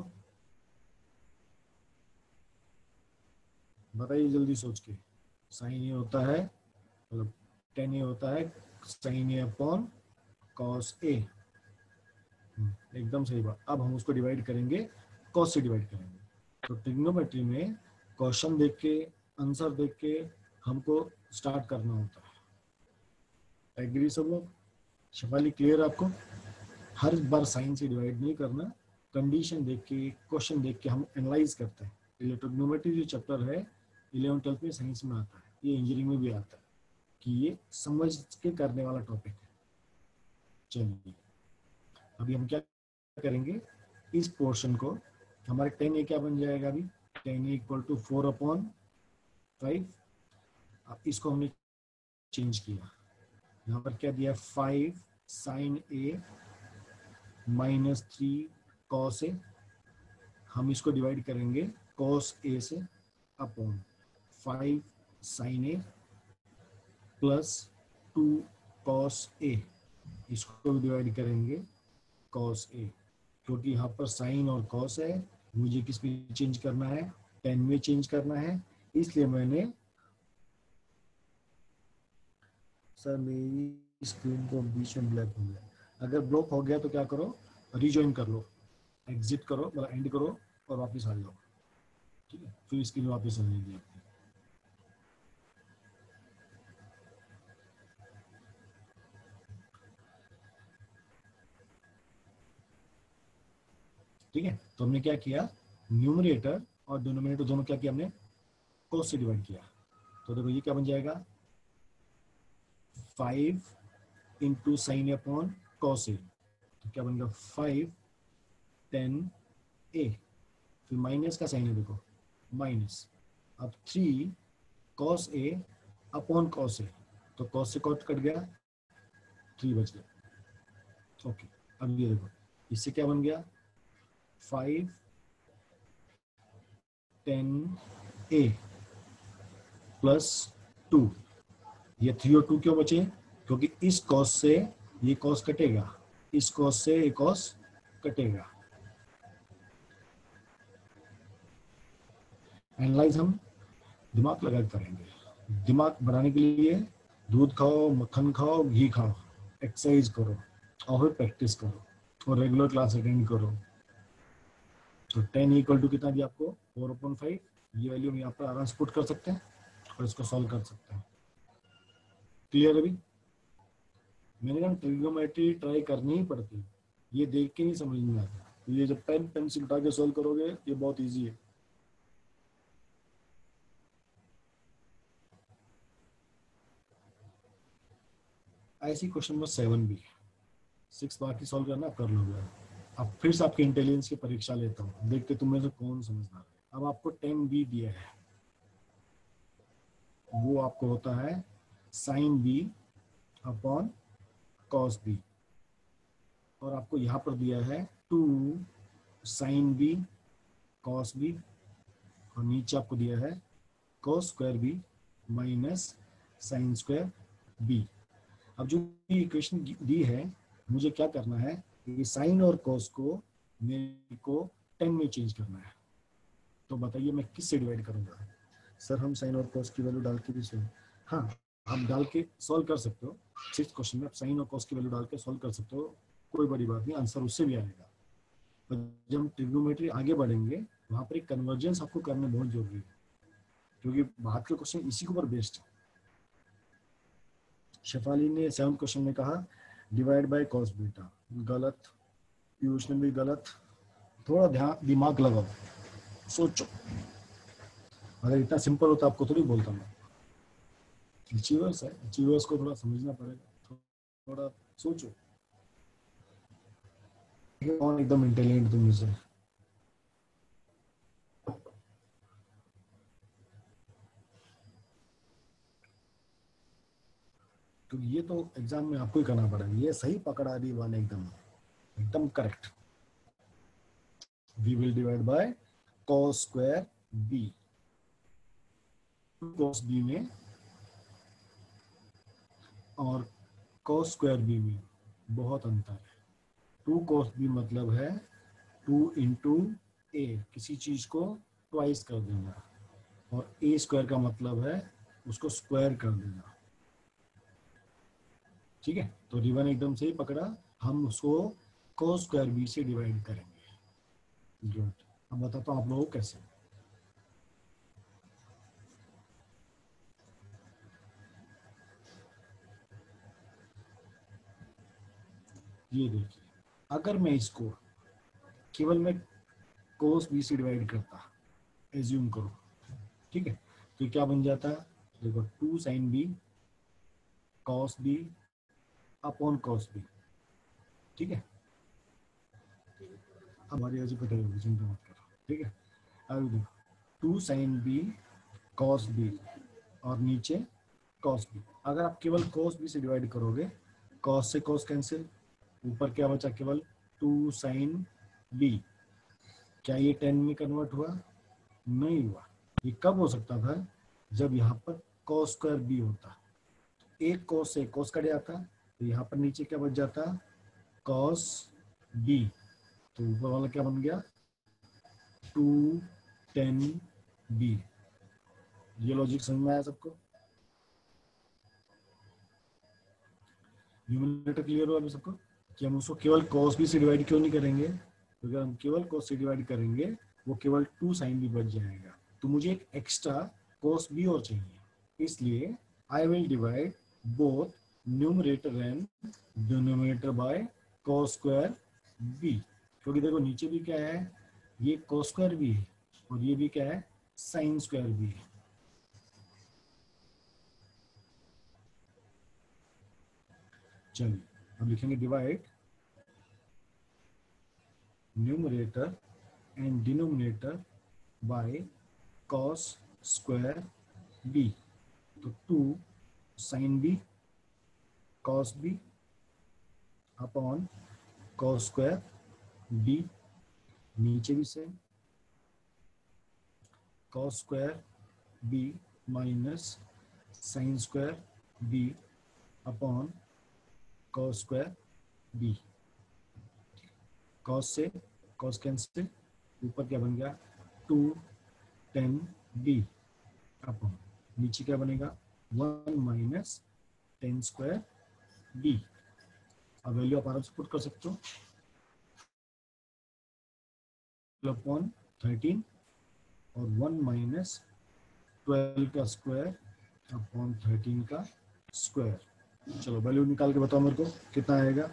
Speaker 1: बताइए जल्दी सोच के। साइन ए होता है, मतलब 10a होता है sine A upon cos A, एकदम सही बात। अब हम उसको डिवाइड करेंगे, कॉस से डिवाइड करेंगे। तो ट्रिग्नोमेट्री में क्वेश्चन देख के, आंसर देख के हमको स्टार्ट करना होता है। एग्री सब लोग? शिफाली क्लियर आपको? हर बार साइन से डिवाइड नहीं करना, कंडीशन देख के, क्वेश्चन देख के हम एनालाइज करते हैं। ट्रिग्नोमेट्री जो चैप्टर है 11th 12th में साइंस में आता है, ये इंजीनियरिंग में भी आता है, कि ये समझ के करने वाला टॉपिक है। चलिए अभी हम क्या करेंगे, इस पोर्शन को हमारे 10a क्या बन जाएगा, अभी 10a इक्वल टू 4/5। अब इसको हमने चेंज किया, यहाँ पर क्या दिया 5 साइन ए -3 कॉस ए, हम इसको डिवाइड करेंगे कॉस ए से, upon 5 sine A plus 2 cos A, इसको भी डिवाइड करेंगे कॉस ए, क्योंकि यहाँ पर साइन और कॉस है, मुझे किस में चेंज करना है, टेन में चेंज करना है, इसलिए मैंने, सर मेरी स्क्रीन को बीच में ब्लैक हो गया, अगर ब्लॉक हो गया तो क्या करो, रीजॉइन कर लो, एग्जिट करो, मतलब एंड करो और वापस आ जाओ, ठीक है, फिर स्क्रीन वापस आ जाएगी आपकी। ठीक है, तो हमने क्या किया, न्यूमरेटर और डिनोमिनेटर दोनों क्या किया हमने, कॉस से डिवाइड किया, तो देखो ये क्या बन जाएगा, 5 into sine upon cos A, तो क्या बनेगा 5 10 ए, फिर माइनस का साइन है देखो, माइनस, अब 3 cos A upon cos A, तो कॉस से कॉट कट गया, 3 बच गया। ओके, अब ये देखो इससे क्या बन गया, 5 10 ए प्लस 2, ये 3 और 2 क्यों बचे, क्योंकि इस कॉस से ये कॉस कटेगा, इस कॉस से ये कॉस कटेगा। एनालाइज हम दिमाग लगा करेंगे, दिमाग बढ़ाने के लिए दूध खाओ, मक्खन खाओ, घी खाओ, एक्सरसाइज करो और फिर प्रैक्टिस करो और रेगुलर क्लास अटेंड करो। तो 10 इक्वल टू कितना दिया आपको, 4/5, ये वैल्यू हम यहाँ पर आराम से पुट कर सकते हैं और इसको सॉल्व कर सकते हैं। क्लियर अभी, मैंने कहा ट्रिग्नोमेट्री ट्राई करनी ही पड़ती है, ये देख के नहीं समझ में आता, ये जब पेन पेंसिल उठा के सॉल्व करोगे ये बहुत इजी है। ऐसी क्वेश्चन नंबर 7 भी, 6 बाकी सॉल्व करना, आप कर लोगे। अब फिर से आपके इंटेलिजेंस की परीक्षा लेता हूँ, देखते तुम में से कौन समझदार है। अब आपको 10b दिया है, वो आपको होता है sine B upon cos B, और आपको यहाँ पर दिया है 2 साइन बी कॉस बी, और नीचे आपको दिया है cos square B minus sine square B. अब जो इक्वेशन दी है, मुझे क्या करना है, ये साइन और कॉस को मेरे को 10 में चेंज करना है, तो बताइए मैं किससे डिवाइड करूंगा। सर हम साइन और कॉस की वैल्यू डाल के भी सॉल्व, हाँ आप डाल के सॉल्व कर सकते हो, 6th क्वेश्चन में आप साइन और कॉस की वैल्यू डाल के सॉल्व कर सकते हो, कोई बड़ी बात नहीं, आंसर उससे भी आएगा। पर जब हम ट्रिग्नोमेट्री आगे बढ़ेंगे, वहां पर एक कन्वर्जेंस आपको करना बहुत जरूरी है, क्योंकि बाद के क्वेश्चन इसी के ऊपर बेस्ड है। शेफाली ने 7th क्वेश्चन में कहा डिवाइड बाय कॉस बीटा, गलत, पीयूष ने भी गलत, थोड़ा ध्यान दिमाग लगाओ, सोचो, अगर इतना सिंपल होता आपको थोड़ी बोलता मैं, अचीवर्स है, अचीवर्स को थोड़ा समझना पड़ेगा, थोड़ा सोचो, कौन एकदम इंटेलिजेंट तुम से। तो ये तो एग्जाम में आपको ही करना पड़ेगा, ये सही पकड़ा दी वन, एकदम एकदम correct. We will divide by cos square b, cos b में और cos स्क्वायर b में बहुत अंतर है। 2 cos b मतलब है 2 इंटू ए, किसी चीज को ट्वाइस कर देना, और ए स्क्वायर का मतलब है उसको स्क्वायर कर देना, ठीक है। तो रिवन एकदम से ही पकड़ा, हम उसको cos स्क्वायर b से डिवाइड करेंगे। गुड, अब बताता हूँ आप लोगों को कैसे। ये देखिए, अगर मैं इसको केवल मैं cos b से डिवाइड करता, एज्यूम करो, ठीक है, तो क्या बन जाता है, देखो 2 sine B cos B upon cos B, ठीक है। हमारी वजह कटेगा, चिंता मत करो, ठीक है। अब देखो 2 साइन बी कॉस बी और नीचे कॉस बी, अगर आप केवल कॉस बी से डिवाइड करोगे, कॉस से कॉस कैंसिल, ऊपर क्या बचा केवल 2 साइन बी। क्या ये 10 में कन्वर्ट हुआ? नहीं हुआ। ये कब हो सकता था? जब यहाँ पर कॉस स्क्वायर बी होता, एक कॉस से कॉस कट जाता, तो यहाँ पर नीचे क्या बच जाता? Cos B. तो ऊपर वाला क्या बन गया? 2 10 बी। ये लॉजिक समझ में आया सबको? न्यूमरेटर क्लियर हुआ अभी सबको कि हम उसको केवल cos b से डिवाइड क्यों नहीं करेंगे? क्योंकि हम केवल cos से डिवाइड करेंगे वो केवल 2 sin b बच जाएगा। तो मुझे एक एक्स्ट्रा cos b और चाहिए, इसलिए I will divide both numerator and denominator by cos square b। क्योंकि देखो नीचे भी क्या है, ये cos स्क्वायर b है और ये भी क्या है, sin स्क्वायर b है। चलिए अब लिखेंगे divide numerator and denominator by cos square b। तो 2 sin b cos b अपॉन cos स्क्वायर b। नीचे भी same cos square b minus sin square b अपॉन cos स्क्वायर b। cos से cos कैंसिल, ऊपर क्या बन गया? 2 10b अपॉन नीचे क्या बनेगा? 1 माइनस 10 स्क्वायर b। अब वैल्यू आप आराम से पुट कर सकते हो, अपॉन 13 और 1 माइनस 12 का स्क्वायर अपॉन 13 का स्क्वायर। चलो वैल्यू निकाल के बताओ मेरे को कितना आएगा।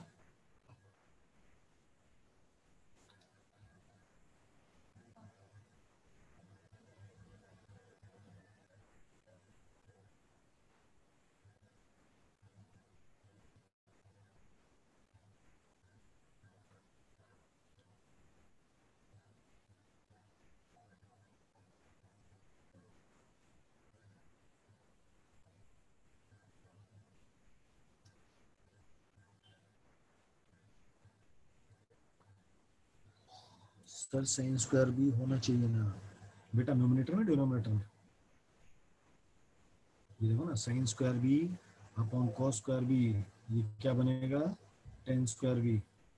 Speaker 1: सर साइन स्क्वायर भी होना चाहिए ना बेटा, न्यूमरेटर में डिनोमिनेटर में। ये देखो ना, sine square B upon cos square B, ये क्या बनेगा? 10 स्क्वायर बी।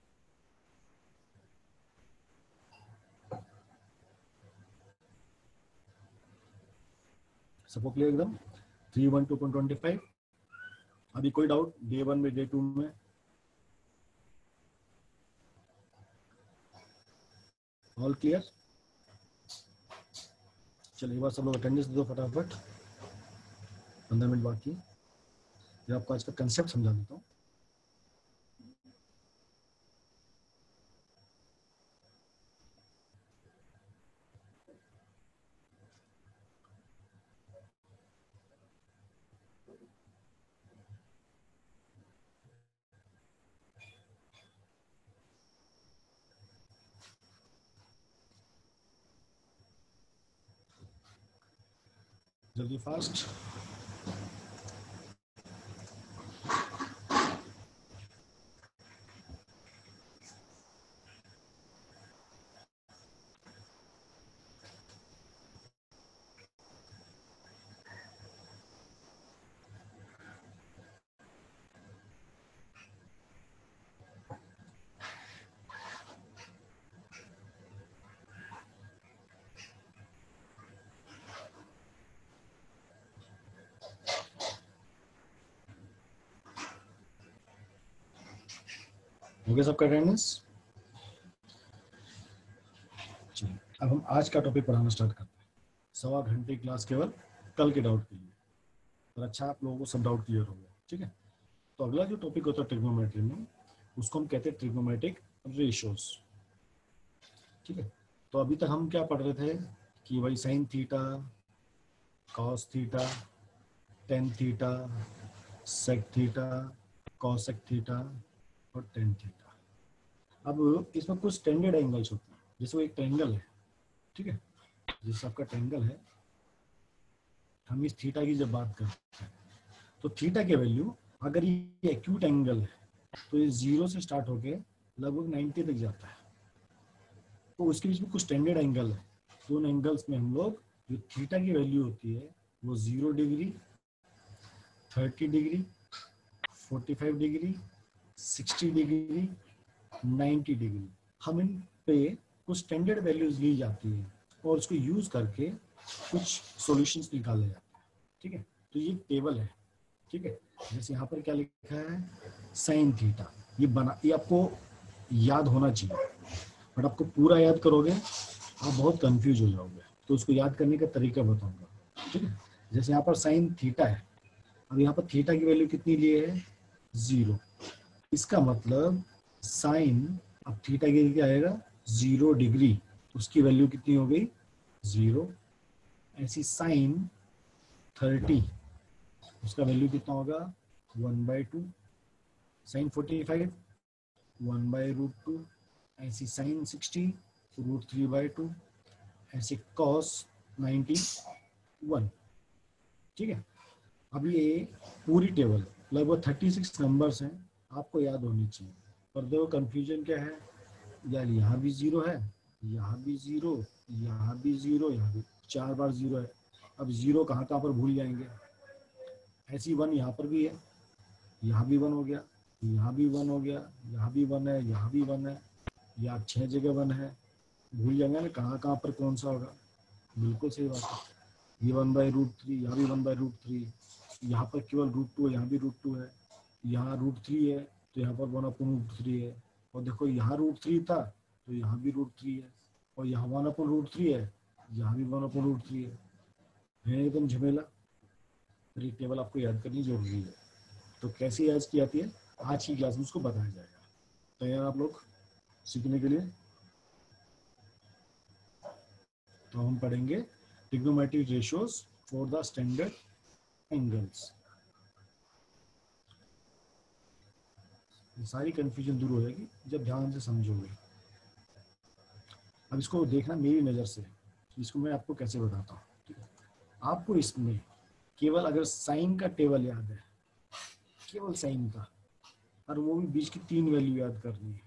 Speaker 1: सबको क्लियर एकदम? 312.25। अभी कोई डाउट डे 1 में डे 2 में? All clear? चलिए एक बार सब लोग अटेंडेंस दे दो फटाफट, 15 मिनट बाकी। फिर आपको आज का कंसेप्ट समझा देता हूँ। जल्दी फास्ट। हो गया सबका अटेंडेंस? चलिए अब हम आज का टॉपिक पढ़ाना स्टार्ट करते हैं। 1.25 घंटे क्लास केवल कल के डाउट के लिए, और अच्छा आप लोगों को सब डाउट क्लियर हो गया, ठीक है? तो अगला जो टॉपिक होता है ट्रिग्नोमेट्री में, उसको हम कहते हैं ट्रिग्नोमेट्रिक रेशियोज, ठीक है? तो अभी तक हम क्या पढ़ रहे थे कि भाई sine theta, cos theta, tan theta, sec theta, cosec theta और टेन थीटा। अब इसमें कुछ स्टैंडर्ड एंगल्स होते हैं, जैसे वो एक ट्रायंगल है, ठीक है? जैसे आपका ट्रायंगल है, हम इस थीटा की जब बात करते हैं तो थीटा की वैल्यू, अगर ये एक्यूट एंगल है तो ये 0 से स्टार्ट होके लगभग 90 तक जाता है। तो उसके बीच में कुछ स्टैंडर्ड एंगल है, तो उन एंगल्स में हम लोग जो थीटा की वैल्यू होती है वो 0 degree, 30 degree, 45 degree, 60 degree, 90 degree, हम इन पे कुछ स्टैंडर्ड वैल्यूज ली जाती है और उसको यूज करके कुछ सॉल्यूशंस निकाले जाते हैं। ठीक है, तो ये टेबल है। ठीक है, जैसे यहाँ पर क्या लिखा है, साइन थीटा, ये आपको याद होना चाहिए, बट आपको पूरा याद करोगे आप बहुत कंफ्यूज हो जाओगे, तो उसको याद करने का तरीका बताऊंगा। ठीक है, जैसे यहाँ पर साइन थीटा है, अब यहाँ पर थीटा की वैल्यू कितनी लिए है, 0। इसका मतलब साइन, अब थीटा के लिए क्या आएगा, 0 डिग्री, उसकी वैल्यू कितनी हो गई, 0। ऐसी साइन 30, उसका वैल्यू कितना होगा, 1/2। साइन 45, 1/√2। ऐसी साइन 60, √3/2। ऐसे कॉस 91। ठीक है, अब ये पूरी टेबल लगभग 36 नंबर्स हैं, आपको याद होनी चाहिए। पर देखो कंफ्यूजन क्या है यार, यहाँ भी 0 है, यहाँ भी 0, यहाँ भी 0, यहाँ भी 4 बार 0 है। अब 0 कहाँ कहाँ पर भूल जाएंगे, ऐसी 1 यहाँ पर भी है, यहाँ भी 1 हो गया, यहाँ भी 1 हो गया, यहाँ भी 1 है, यहाँ भी 1 है, या 6 जगह 1 है, भूल जाएंगे ना कहाँ कहाँ पर कौन सा होगा। बिल्कुल सही बात है, ये 1/√3, यहाँ भी 1/√3, यहाँ पर केवल √2 है, यहाँ भी √2 है, यहाँ √3 है, तो यहाँ पर 1/√3 है, और देखो यहाँ √3 था तो यहाँ भी √3 है, और यहाँ 1/√3 है, यहाँ भी 1/√3 है एकदम झमेला। ये टेबल आपको याद करनी जरूरी है। तो कैसे याद की जाती है, आज की क्लास में उसको बताया जाएगा। तैयार आप लोग सीखने के लिए? तो हम पढ़ेंगे trigonometric ratios for the standard angles. सारी कंफ्यूजन दूर हो जाएगी जब ध्यान से समझोगे। अब इसको देखना मेरी नज़र से, इसको मैं आपको कैसे बताता हूँ। ठीक है, आपको इसमें केवल अगर साइन का टेबल याद है, केवल साइन का, और वो भी बीच की 3 वैल्यू याद करनी है,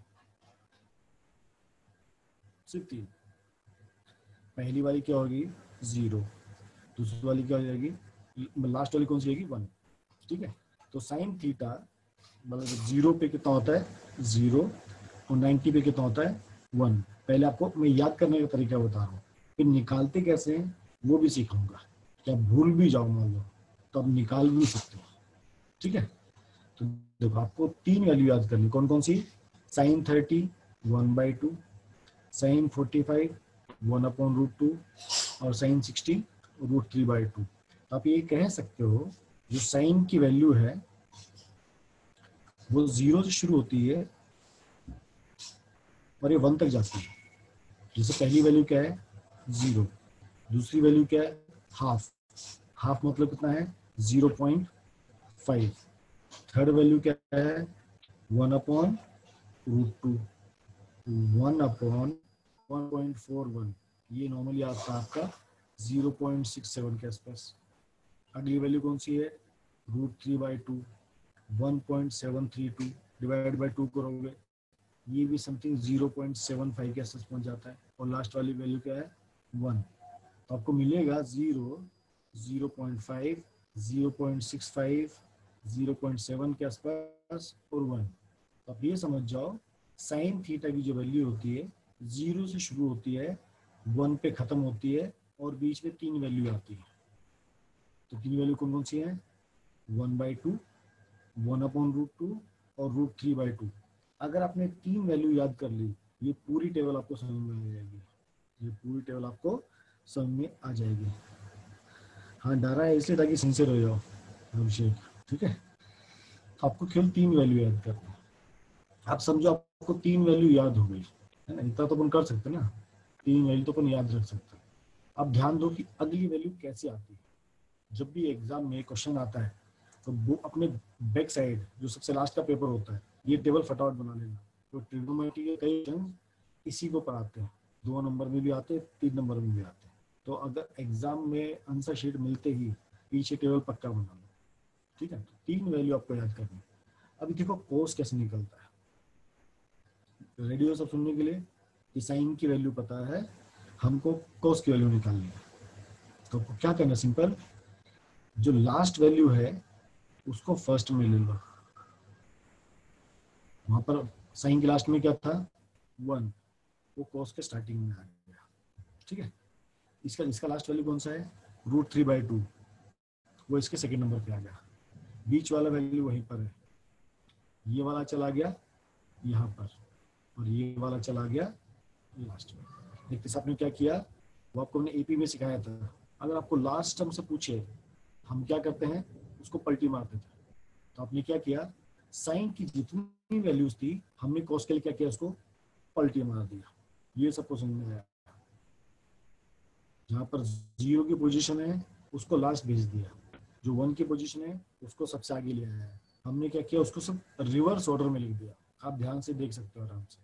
Speaker 1: सिर्फ 3। पहली वाली क्या होगी, 0। दूसरी वाली क्या हो जाएगी, लास्ट वाली कौन सी होगी, 1। ठीक है, तो साइन थीटा मतलब 0 पे कितना होता है, 0, और 90 पे कितना होता है, 1। पहले आपको मैं याद करने का तरीका बता रहा हूँ, फिर निकालते कैसे हैं वो भी सिखाऊंगा। क्या भूल भी जाओ मान लो तो आप निकाल भी सकते हो। ठीक है, तो देखो आपको 3 वैल्यू याद करनी, कौन कौन सी, साइन 30 1/2, साइन 45 1/√2, और साइन 60 √3/2। तो आप ये कह सकते हो जो साइन की वैल्यू है वो 0 से शुरू होती है और ये 1 तक जाती है। जैसे पहली वैल्यू क्या है, 0। दूसरी वैल्यू क्या है, हाफ, हाफ मतलब कितना है, 0.5। थर्ड वैल्यू क्या है, 1/√2, 1/1.41। ये नॉर्मली आता है आपका 0.67 के आसपास। अगली वैल्यू कौन सी है, √3/2, 1.732 डिवाइड बाई 2 करोगे, ये भी समथिंग 0.75 के आसपास पहुंच जाता है। और लास्ट वाली वैल्यू क्या है, 1। तो आपको मिलेगा 0, 0.5, 0.65, 0.7 के आसपास और 1। तो आप ये समझ जाओ साइन थीटा की जो वैल्यू होती है 0 से शुरू होती है, 1 पे खत्म होती है, और बीच में 3 वैल्यू आती है। तो 3 वैल्यू कौन कौन सी है, 1/2, 1/√2 और √3/2। अगर आपने 3 वैल्यू याद कर ली, ये पूरी टेबल आपको समझ में आ जाएगी, ये पूरी टेबल आपको समझ में आ जाएगी। हाँ, डरा है इसलिए ताकि सिंसियर हो जाओ अभिषेक। ठीक है, तो आपको केवल 3 वैल्यू याद करना है। आप समझो आपको 3 वैल्यू याद हो गई है ना, इतना तो अपन कर सकते ना, 3 वैल्यू तो अपन याद रख सकते। अब ध्यान दो कि अगली वैल्यू कैसे आती है। जब भी एग्जाम में क्वेश्चन आता है तो वो अपने बैक साइड जो सबसे लास्ट का पेपर होता है, ये टेबल फटाफट बना लेना। तो ट्रिग्नोमेट्री के कई क्वेश्चन इसी को पढ़ाते हैं, 2 नंबर में भी आते हैं, 3 नंबर में भी आते हैं। तो अगर एग्जाम में आंसर शीट मिलते ही पीछे टेबल पक्का बना लो। ठीक है, तो 3 वैल्यू आपको याद करनी। अभी देखो कोस कैसे निकलता है, रेडी हो सब सुनने के लिए कि साइन की वैल्यू पता है, हमको कोस की वैल्यू निकालनी है। तो क्या करना, सिंपल, जो लास्ट वैल्यू है उसको फर्स्ट में ले लो। वहां पर साइन के लास्ट में क्या था, 1, वो कोस के स्टार्टिंग में आ गया। ठीक है, इसका इसका लास्ट वैल्यू कौन सा है, √3/2, वो इसके सेकंड नंबर पे आ गया। बीच वाला वैल्यू वहीं पर है, ये वाला चला गया यहाँ पर, और ये वाला चला गया लास्ट में। देखते से आपने क्या किया, वो आपको हमने एपी में सिखाया था। अगर आपको लास्ट टर्म से पूछे हम क्या करते हैं, उसको पलटी मारते थे। तो आपने क्या किया, साइन की जितनी वैल्यूज थी हमने कॉस के लिए क्या किया, उसको पलटी मार दिया। ये सबको समझ में आया। जहाँ पर 0 की पोजीशन है उसको लास्ट भेज दिया, जो 1 की पोजीशन है उसको सबसे आगे ले आया है। हमने क्या किया, उसको सब रिवर्स ऑर्डर में लिख दिया। आप ध्यान से देख सकते हो आराम से,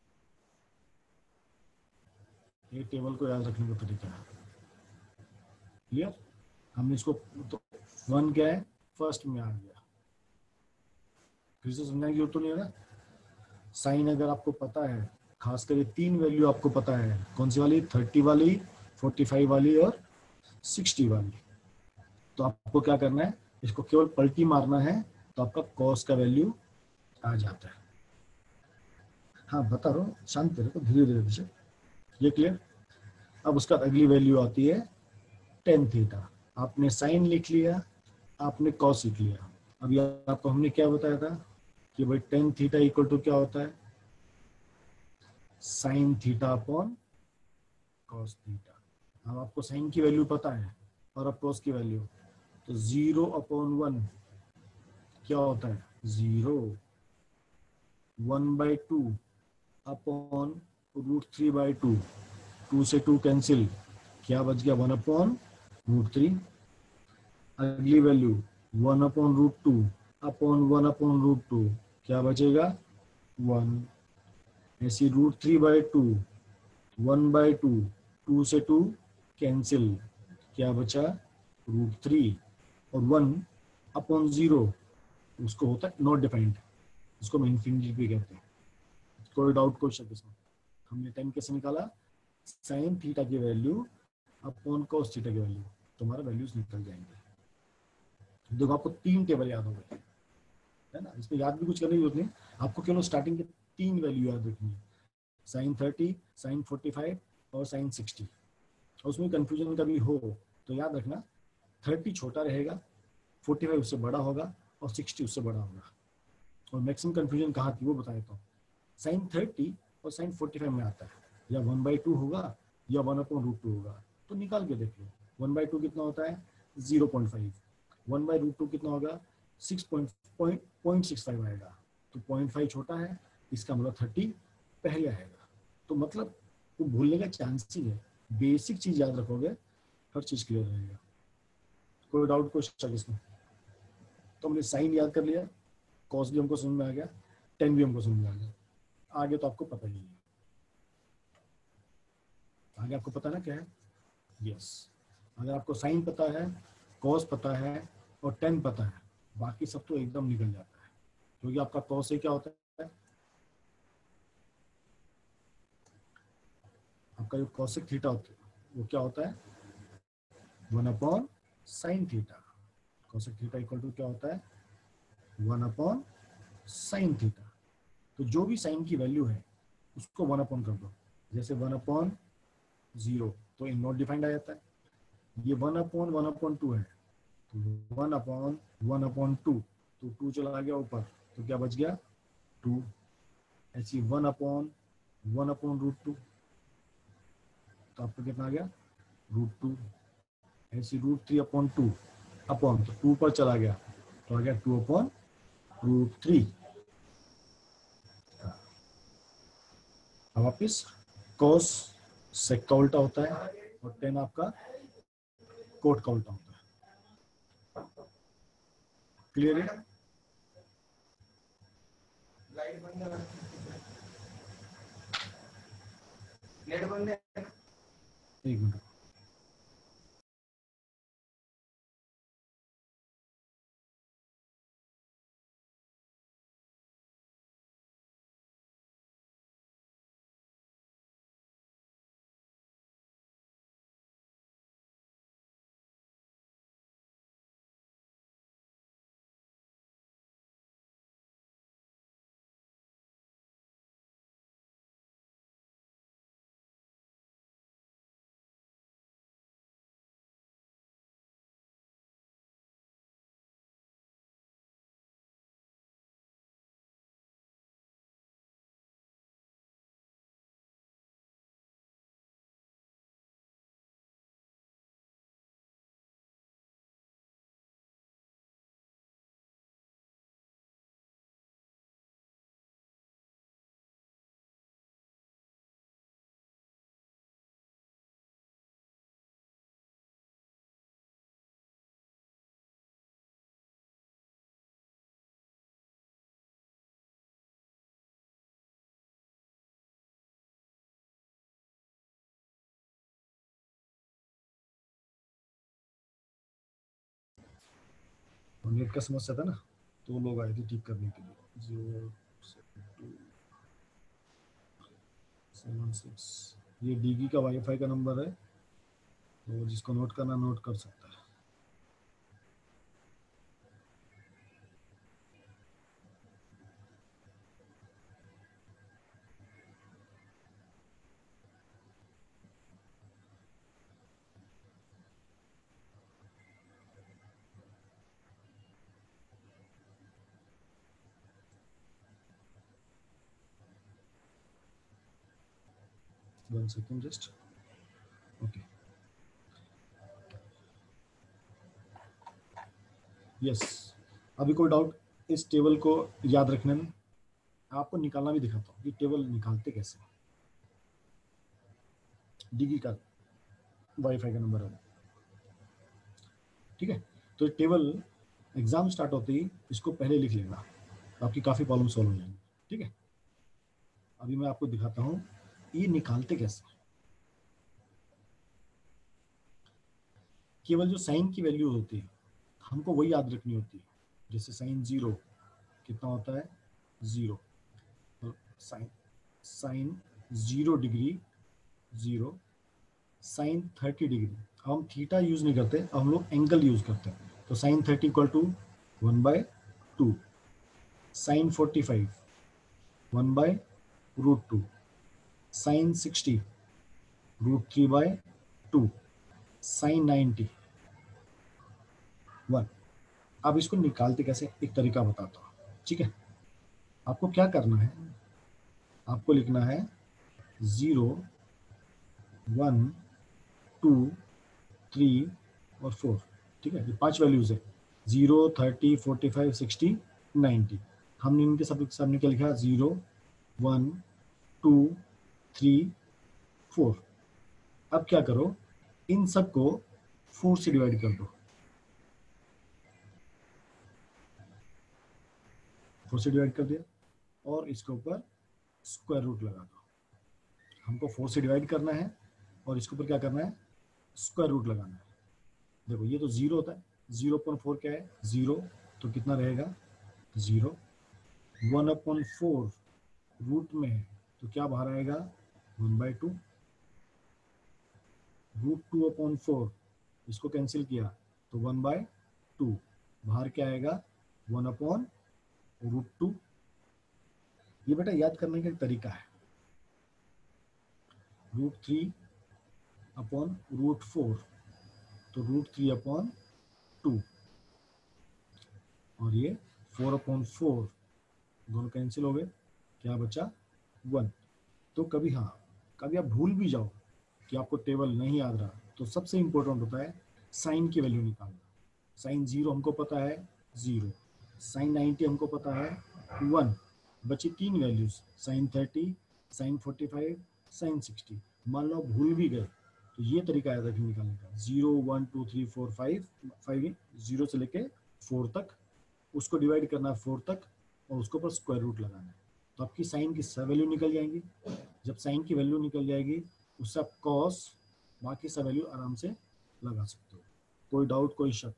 Speaker 1: ये टेबल को याद रखने का तरीका है। क्लियर, हमने इसको तो 1 क्या है, फर्स्ट में आ गया, फिर से समझाने की जरूरत तो नहीं है ना। साइन अगर आपको पता है, खासकर ये 3 वैल्यू आपको पता है, कौन सी वाली, 30 वाली, 45 वाली और 60 वाली, तो आपको क्या करना है, इसको केवल पलटी मारना है, तो आपका कॉस का वैल्यू आ जाता है। हाँ बता रहा हूँ, शांत रहो, धीरे धीरे से। ये क्लियर। अब उसका अगली वैल्यू आती है टेन थीटा। आपने साइन लिख लिया, आपने कॉस लिख लिया। अभी आपको हमने क्या बताया था कि भाई टेन थीटा इक्वल टू क्या होता है, sine theta upon cos theta. अब आपको साइन की वैल्यू पता है और अब कॉस की वैल्यू, तो 0/1 क्या होता है, 0, 1/2 अपॉन √3/2, 2 से 2 कैंसिल, क्या बच गया, 1/√3। अगली वैल्यू 1/√2 अपॉन 1/√2, क्या बचेगा, 1। ऐसी √3/2, 1/2, 2 से 2 कैंसिल, क्या बचा, √3, और 1/0 उसको होता है नॉट डिफाइंड, इसको हम इन्फिनिटी भी कहते हैं। कोई डाउट क्वेश्चन इसमें, हमने 10 कैसे निकाला, साइन थीटा की वैल्यू अपॉन कॉस थीटा की वैल्यू, तुम्हारा वैल्यूज निकल जाएंगे। देखो आपको 3 टेबल याद हो गए है ना, इसमें याद भी कुछ करने की जरूरत नहीं, आपको केवल स्टार्टिंग के 3 वैल्यू याद रखनी है, साइन 30, साइन 45 और साइन 60। और उसमें कंफ्यूजन कभी हो तो याद रखना, 30 छोटा रहेगा, 45 उससे बड़ा होगा और 60 उससे बड़ा होगा। और मैक्सिमम कंफ्यूजन कहाँ थी वो बता देता हूँ, साइन 30 और साइन 45 में आता है, या 1/2 होगा या 1/√2 होगा, तो निकाल के देख लो। 1/2 कितना होता है, 0.5, 1/√2 कितना होगा, 6.65 आएगा, तो 0.5 छोटा है, इसका मतलब 30 पहले आएगा। तो मतलब वो भूलने का चांस ही है, बेसिक चीज याद रखोगे हर चीज क्लियर रहेगा। कोई डाउट क्वेश्चन इसमें, तो हमने साइन याद कर लिया, कॉस भी हमको समझ में आ गया, टेन भी हमको समझ में आ गया, आगे तो आपको पता ही है। आगे आपको पता ना क्या है, यस, अगर आपको साइन पता है, कॉस पता है और टेन पता है, बाकी सब तो एकदम निकल जाता है। क्योंकि आपका कॉस से क्या होता है, आपका जो कॉसेक थीटा होता है वो क्या होता है, 1/sin theta. Cosec theta equal to क्या होता है, 1/sin थीटा। तो जो भी साइन की वैल्यू है उसको 1 कर दो, जैसे 1/0 तो इन नॉट डिफाइंड आ जाता है, ये 1/1/2 है, तो 1/1/2, तो 2 चला गया ऊपर, तो क्या बच गया, 2। ऐसी 1/1/√2, तो आपको कितना आ गया, √2। ऐसी √3/2 अपॉन, तो 2 पर चला गया तो आ गया 2/√3। अब वापिस कॉस सेक का उल्टा होता है और टेन आपका कोट का उल्टा होता है। क्लियर है, लाइट बंद है, नेट बंद है, एक मिनट। और नेट का समस्या था ना, तो लोग आए थे ठीक करने के लिए। 07276 ये डीगी का वाईफाई का नंबर है, तो जिसको नोट करना नोट कर सकता है। One second just. Okay, yes. अभी कोई डाउट इस टेबल को याद रखने में? आपको निकालना भी दिखाता हूँ कि टेबल निकालते कैसे। डीगी का वाईफाई का नंबर है, ठीक है। तो टेबल एग्जाम स्टार्ट होते ही इसको पहले लिख लेना, तो आपकी काफ़ी प्रॉब्लम सॉल्व हो जाएंगी, ठीक है। अभी मैं आपको दिखाता हूँ ये निकालते कैसे। केवल जो साइन की वैल्यू होती है हमको वही याद रखनी होती है। जैसे साइन 0 कितना होता है, 0। तो sine sine 0 degree 0, sine 30 degree. अब हम थीटा यूज नहीं करते, अब हम लोग एंगल यूज करते हैं। तो sine 30 equal to 1/2, sine 45 1/√2, sine 60 √3/2, sine 90 1। अब इसको निकालते कैसे, एक तरीका बताता हूँ, ठीक है। आपको क्या करना है, आपको लिखना है 0 1 2 3 और 4, ठीक है। ये 5 वैल्यूज है, 0 30 45 60 90। हमने इनके सब सामने क्या लिखा, 0 1 2 3 4। अब क्या करो, इन सबको 4 से डिवाइड कर दो, 4 से डिवाइड कर दिया, और इसके ऊपर स्क्वायर रूट लगा दो। हमको 4 से डिवाइड करना है और इसके ऊपर क्या करना है, स्क्वायर रूट लगाना है। देखो ये तो 0 होता है, 0/4 क्या है, 0। तो कितना रहेगा, 0। 1/4 रूट में है तो क्या बाहर आएगा, 1/2। √2/4 इसको कैंसिल किया तो 1/2, बाहर क्या आएगा, 1/√2। ये बेटा याद करने का एक तरीका है। √3/√4 तो √3/2, और ये 4/4 दोनों कैंसिल हो गए, क्या बचा, 1। तो कभी हाँ, कभी आप भूल भी जाओ कि आपको टेबल नहीं याद रहा, तो सबसे इंपॉर्टेंट होता है साइन की वैल्यू निकालना। साइन 0 हमको पता है 0, साइन 90 हमको पता है 1, बची 3 वैल्यूज, साइन 30 साइन 45 साइन 60। मान लो भूल भी गए तो ये तरीका याद रखने निकालने का, 0 1 2 3 4 5 0 से लेके 4 तक, उसको डिवाइड करना है 4 तक, और उसके ऊपर स्क्वायर रूट लगाना है। तो आपकी साइन की सब वैल्यू निकल जाएंगी। जब साइन की वैल्यू निकल जाएगी उससे आप कॉस बाकी सब वैल्यू आराम से लगा सकते हो। कोई डाउट, कोई शक?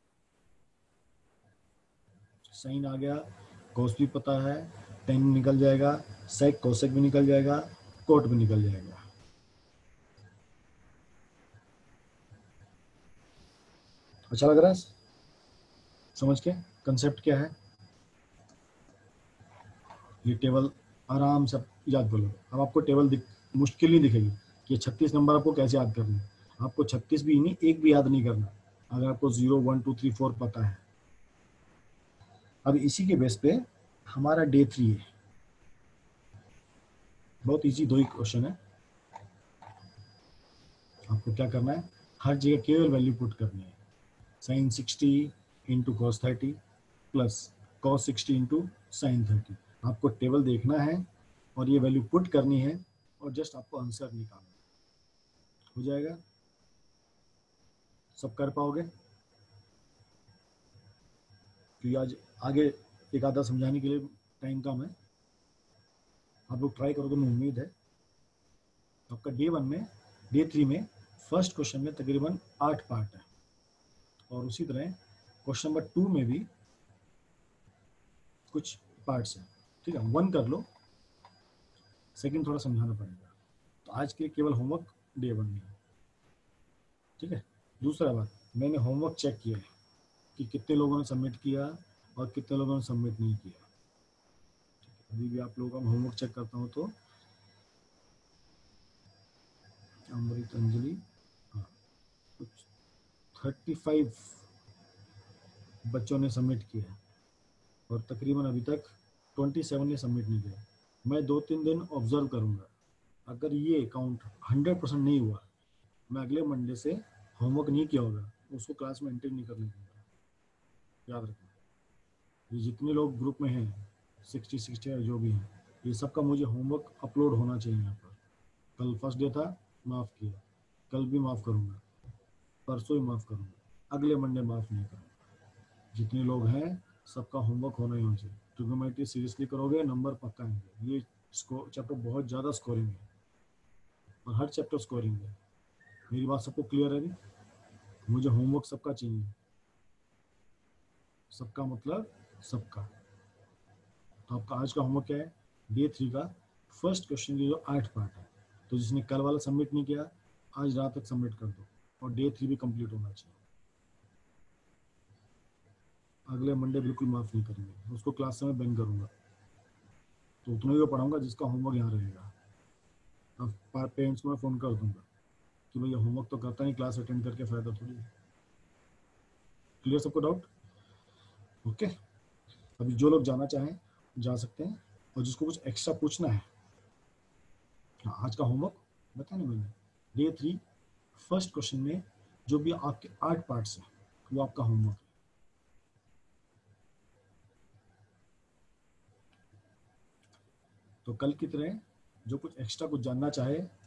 Speaker 1: साइन आ गया, कॉस भी पता है, टेन निकल जाएगा, सेक कोसेक भी निकल जाएगा, कोट भी निकल जाएगा। अच्छा लग रहा है समझ के कंसेप्ट क्या है? ये टेबल आराम से याद कर लो। अब आपको टेबल मुश्किल नहीं दिखेगी कि 36 नंबर आपको कैसे याद करना है। आपको 36 भी नहीं, एक भी याद नहीं करना, अगर आपको 0 1 2 3 4 पता है। अब इसी के बेस पे हमारा डे 3 है, बहुत इजी, 2 ही क्वेश्चन है। आपको क्या करना है, हर जगह केवल वैल्यू पुट करनी है। Sine 60 into cos 30 plus cos 60 into sine 30। आपको टेबल देखना है और ये वैल्यू पुट करनी है, और जस्ट आपको आंसर निकालना हो जाएगा। सब कर पाओगे? क्योंकि आज आगे एक आधा समझाने के लिए टाइम कम है, आप लोग ट्राई करोगे, मैं उम्मीद है। आपका डे 1 में, डे 3 में फर्स्ट क्वेश्चन में तकरीबन 8 पार्ट है, और उसी तरह क्वेश्चन नंबर 2 में भी कुछ पार्ट्स हैं, ठीक है, 1 कर लो, सेकंड थोड़ा समझाना पड़ेगा। तो आज के केवल होमवर्क डे 1 में है, ठीक है। दूसरा बात, मैंने होमवर्क चेक किया है कि कितने लोगों ने सबमिट किया और कितने लोगों ने सबमिट नहीं किया। अभी भी आप लोगों का होमवर्क चेक करता हूँ तो अमृत अंजलि, हाँ, कुछ 35 बच्चों ने सबमिट किया और तकरीबन अभी तक 27 ने सबमिट नहीं किया। मैं 2-3 दिन ऑब्जर्व करूंगा, अगर ये अकाउंट 100% नहीं हुआ, मैं अगले मंडे से होमवर्क नहीं किया होगा उसको क्लास में एंटर नहीं करने दूंगा। याद रखना, ये जितने लोग ग्रुप में हैं 60 जो भी हैं, ये सबका मुझे होमवर्क अपलोड होना चाहिए यहाँ पर। कल फर्स्ट डे था, माफ़ किया, कल भी माफ़ करूँगा, परसों ही माफ़ करूँगा, अगले मंडे माफ़ नहीं करूँगा। जितने लोग हैं सबका होमवर्क होना ही होना चाहिए। ट्रिग्नोमेट्री सीरियसली करोगे नंबर पक्का आएंगे। ये चैप्टर बहुत ज़्यादा स्कोरिंग है और हर चैप्टर स्कोरिंग है। मेरी बात सबको क्लियर है नहीं? मुझे होमवर्क सबका चाहिए, सबका मतलब सबका। तो आपका आज का होमवर्क क्या है? डे 3 का फर्स्ट क्वेश्चन की जो 8 पार्ट है, तो जिसने कल वाला सबमिट नहीं किया आज रात तक सबमिट कर दो और डे 3 भी कंप्लीट होना चाहिए। अगले मंडे बिल्कुल माफ़ नहीं करेंगे, उसको क्लास से मैं बैन करूँगा। तो उतना ही वो पढ़ाऊँगा जिसका होमवर्क यहाँ रहेगा। अब पेरेंट्स को मैं फ़ोन कर दूँगा कि भैया होमवर्क तो करता नहीं, क्लास अटेंड करके फ़ायदा थोड़ी है। क्लियर सबको डाउट? ओके, अभी जो लोग जाना चाहें जा सकते हैं, और जिसको कुछ एक्स्ट्रा पूछना है, हाँ, आज का होमवर्क बताया नहीं मैंने, डे 3 फर्स्ट क्वेश्चन में जो भी आपके 8 पार्ट्स हैं वो आपका होमवर्क है। तो कल की तरह जो कुछ एक्स्ट्रा कुछ जानना चाहे